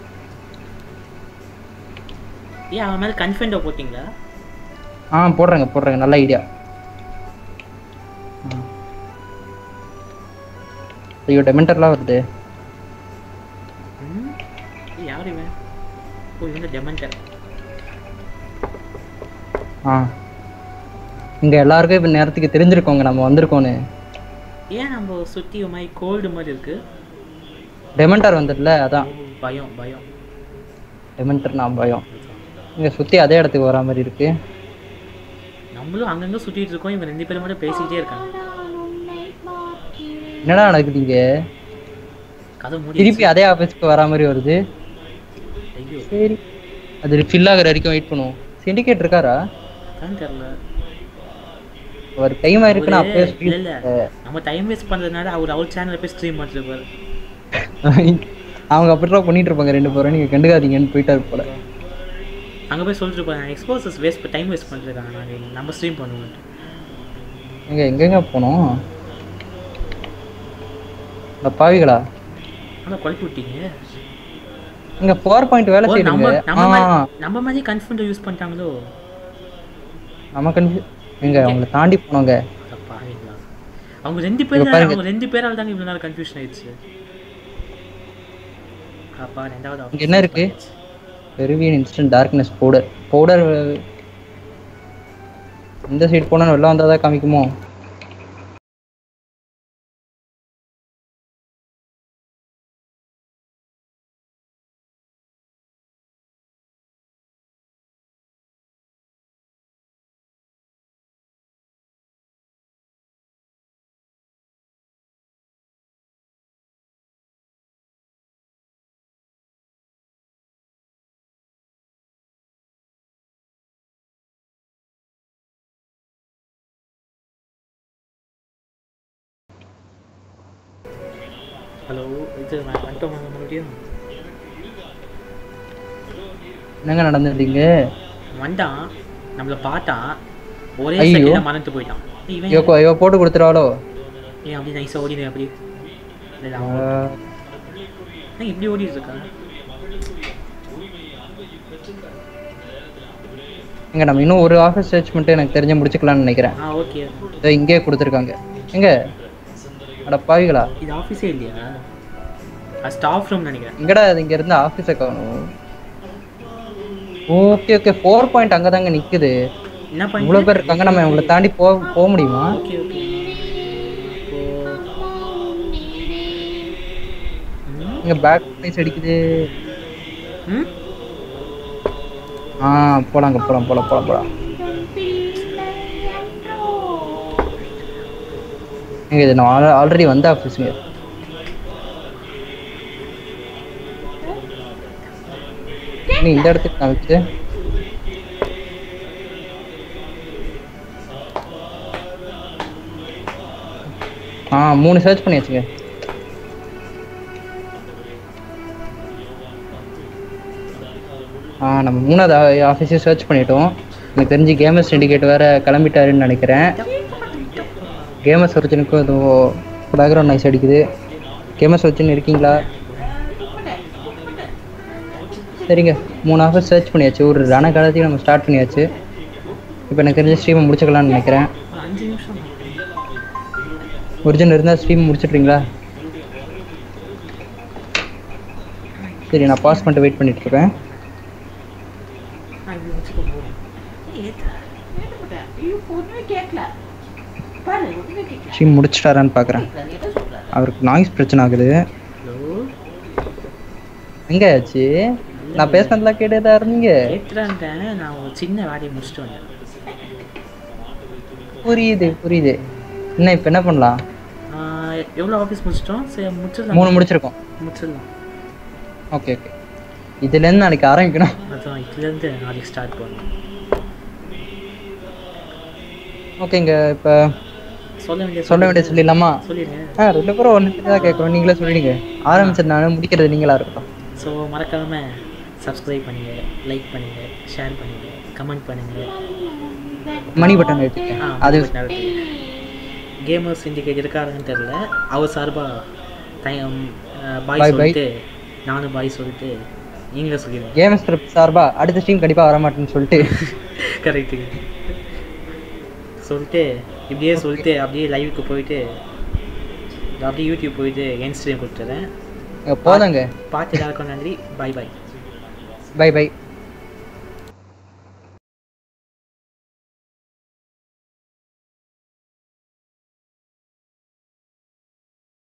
ஏன் அவன் மேல கன்ஃபெண்டோ போட்டிங்களா? போடுறேங்க நல்ல ஐடியா. ஐயோ டெமெண்டர்லாம் வருது. யார் இவன்? ஓ இவன் டெமெண்டர். இங்க எல்லாருக்கும் இப்ப நேரத்துக்கு தெரிஞ்சிருக்கோங்க நம்ம வந்திருக்கோன்னு. ஏன் நம்ம சுத்தி ஒரு மாதிரி கோல்டு மாதிரி இருக்கு? டெமெண்டர் வந்துடல அதான். பயம் பயம். டெமெண்டர் நான் பயம். இங்க சுத்தி அதே இடத்துக்கு வர மாதிரி இருக்கு. நம்மளும் அங்கங்க சுத்திட்டு இருக்கோம், இவங்க 2 பேரும் மட்டும் பேசிக்கிட்டே இருக்காங்க. என்னடா நடக்குது இங்க? கதை மூடி திருப்பி அதே ஆபீஸ்க்கு வர மாதிரி வருது. சரி அது ஃபில் ஆகுற வரைக்கும் வெயிட் பண்ணுவோம். சிண்டிகேட் இருக்காரா? தெரியல. ஒரு டைம் ஆயிருக்கு. நான் அப்பவே இல்ல நம்ம டைம் வேஸ்ட் பண்றதுனால அவர் சேனல்ல போய் ஸ்ட்ரீம் பண்ணிருப்பாரு. அவங்க அப்படிதான் பண்ணிட்டு இருப்பாங்க 2 பேரும். நீங்க கண்டுக்காதீங்கன்னு போயிட்டாரு போல. அங்க போய் சொல்லிட்டு இருப்பாங்க எக்ஸ்போசஸ் வேஸ்ட் டைம் வேஸ்ட் பண்ணிருக்காங்க, நாங்க நம்ம ஸ்ட்ரீம் பண்ணுவோம். எங்கெங்க போனோம்? இந்த பாவிகளா அத குழப்பி விட்டீங்க. இங்க பவர் பாயிண்ட் வேலை செய்யுங்க. நம்ம மாதிரி கன்ஃபர்ம் யூஸ் பண்ணிட்டாங்களோ? நம்ம எங்க அவங்கள தாண்டி போனோங்க. பாவிங்களா, அவங்க 2 பேரால தான் இவ்வளவு நேரம் கன்ஃபியூஷன் ஆயிடுச்சு. அப்பா ரெண்டாவது என்ன இருக்கு? பெருவியன் இன்ஸ்டன்ட் டார்க்னஸ் பவுடர் இந்த சைடு போனா வெள்ளம் வந்தாதான் காமிக்குமோ? ஹலோ, இது வந்துட்டோம் மறுபடியும். என்னங்க நடந்துட்டீங்க? வந்தான் நம்மள பார்த்தான், ஒரே செகண்ட்ல மறந்து போயிட்டான். இவன் போட்டு கொடுத்துறாளோ? ஏன் அப்படி நைஸா ஓடினே அப்படி? இப்படி ஓடிட்டு இருக்கா? எங்க நம்ம இன்னும் ஒரு ஆஃபீஸ் சர்ச் பண்ணிட்டு எனக்கு தெரிஞ்ச முடிச்சுக்கலாம்னு நினைக்கிறேன். ஓகே. இங்கே கொடுத்துருக்காங்க. எங்க அட பாவிகளா, இது ஆஃபீஸே இல்லையா? ஸ்டாஃப் ரூம் நினைக்கிறேன். எங்கடா அது? இங்க இருந்து ஆஃபீஸை காணும். ஓகே ஓகே 4 பாயிண்ட் அங்கே தாங்க நிற்குது. என்ன பண்ணி இவ்வளோ பேர் இருக்காங்க, நம்ம இவங்களை தாண்டி போக முடியுமா? ஓகே ஓகே. இங்கே பேக் ப்ரைஸ் அடிக்குது. போலாம். எங்க இது நான் ஆல்ரெடி வந்த ஆஃபீஸுங்க. இந்த இடத்துக்கு காமிச்சு 3 சர்ச் பண்ணியாச்சுங்க. நம்ம 3வது ஆஃபீஸையும் சர்ச் பண்ணிட்டோம். எனக்கு தெரிஞ்சு கேமர்ஸ் சிண்டிகேட் வேற கிளம்பிட்டாருன்னு நினைக்கிறேன். கேமர்ஸ் ஒரிஜினுக்கும் எதுவும் பேக்ரவுண்ட் நாய்ஸ் அடிக்குது. கேமர்ஸ் ஒரிஜின் இருக்கீங்களா? சரிங்க, 3 ஆஃபீஸ் சர்ச் பண்ணியாச்சு. ஒரு ரணகாலத்தையும் நம்ம ஸ்டார்ட் பண்ணியாச்சு. இப்போ எனக்கு தெரிஞ்ச ஸ்ட்ரீமை முடிச்சுக்கலாம்னு நினைக்கிறேன். ஒரிஜினல் இருந்தால் ஸ்ட்ரீம் முடிச்சிட்றீங்களா? சரி, நான் பாஸ் பண்ணிட்டு வெயிட் பண்ணிட்டு இருக்கேன். ஸ்ட்ரீம் முடிச்சிட்டாரான்னு பார்க்குறேன். அவருக்கு நாய்ஸ் பிரச்சனை ஆகுது. எங்க ஆச்சு? நான் பேசுனதுலாம் கேட்டதா இருந்தீங்க. நான் ஒரு சின்ன வேலையை முடிச்சுட்டு வந்தேன். புரியுது. என்ன இப்போ என்ன பண்ணலாம்? எவ்வளோ ஆஃபீஸ் முடிச்சிட்டோம்? சரி, முடிச்சிடலாம். 3 முடிச்சிருக்கோம். முடிச்சிடலாம். ஓகே. இதுலேருந்து நாளைக்கு ஆரம்பிக்கணும். அதான் இதுலேருந்து நாளைக்கு ஸ்டார்ட் பண்ணணும். ஓகேங்க, இப்போ சொல்ல வேண்டிய சொல்லிடலாமா? சொல்லிடுங்க. 2 பேரும் ஒன்று தான் கேட்குறோம், நீங்களே சொல்லிடுங்க. ஆரம்பிச்சது நான், முடிக்கிறது நீங்களா இருக்கட்டும். ஸோ மறக்காமல் சப்ஸ்கிரைப் பண்ணுங்கள், லைக் பண்ணுங்கள், ஷேர் பண்ணுங்கள், கமெண்ட் பண்ணுங்கள். மணி பட்டன் எடுத்துங்க. அது கேமர்ஸ் சிண்டிகேட் இருக்காருன்னு தெரியல, அவர் சார்பாக பாய் சொல்லிட்டு நானும் பாய் சொல்லிட்டு நீங்களே சொல்லிடுங்க. கேமர்ஸ் சார்பாக அடுத்த ஸ்ட்ரீம் கண்டிப்பாக வரமாட்டேன்னு சொல்லிட்டு கரெக்டு சொல்லிட்டு இப்படியே சொல்லிட்டு அப்படியே லைவுக்கு போயிட்டு அப்படியே யூடியூப் போயிட்டு என் ஸ்ட்ரீம் கொடுத்துறேன். போதாங்க. பார்த்து எல்லாருக்கும் நன்றி. பை. பை.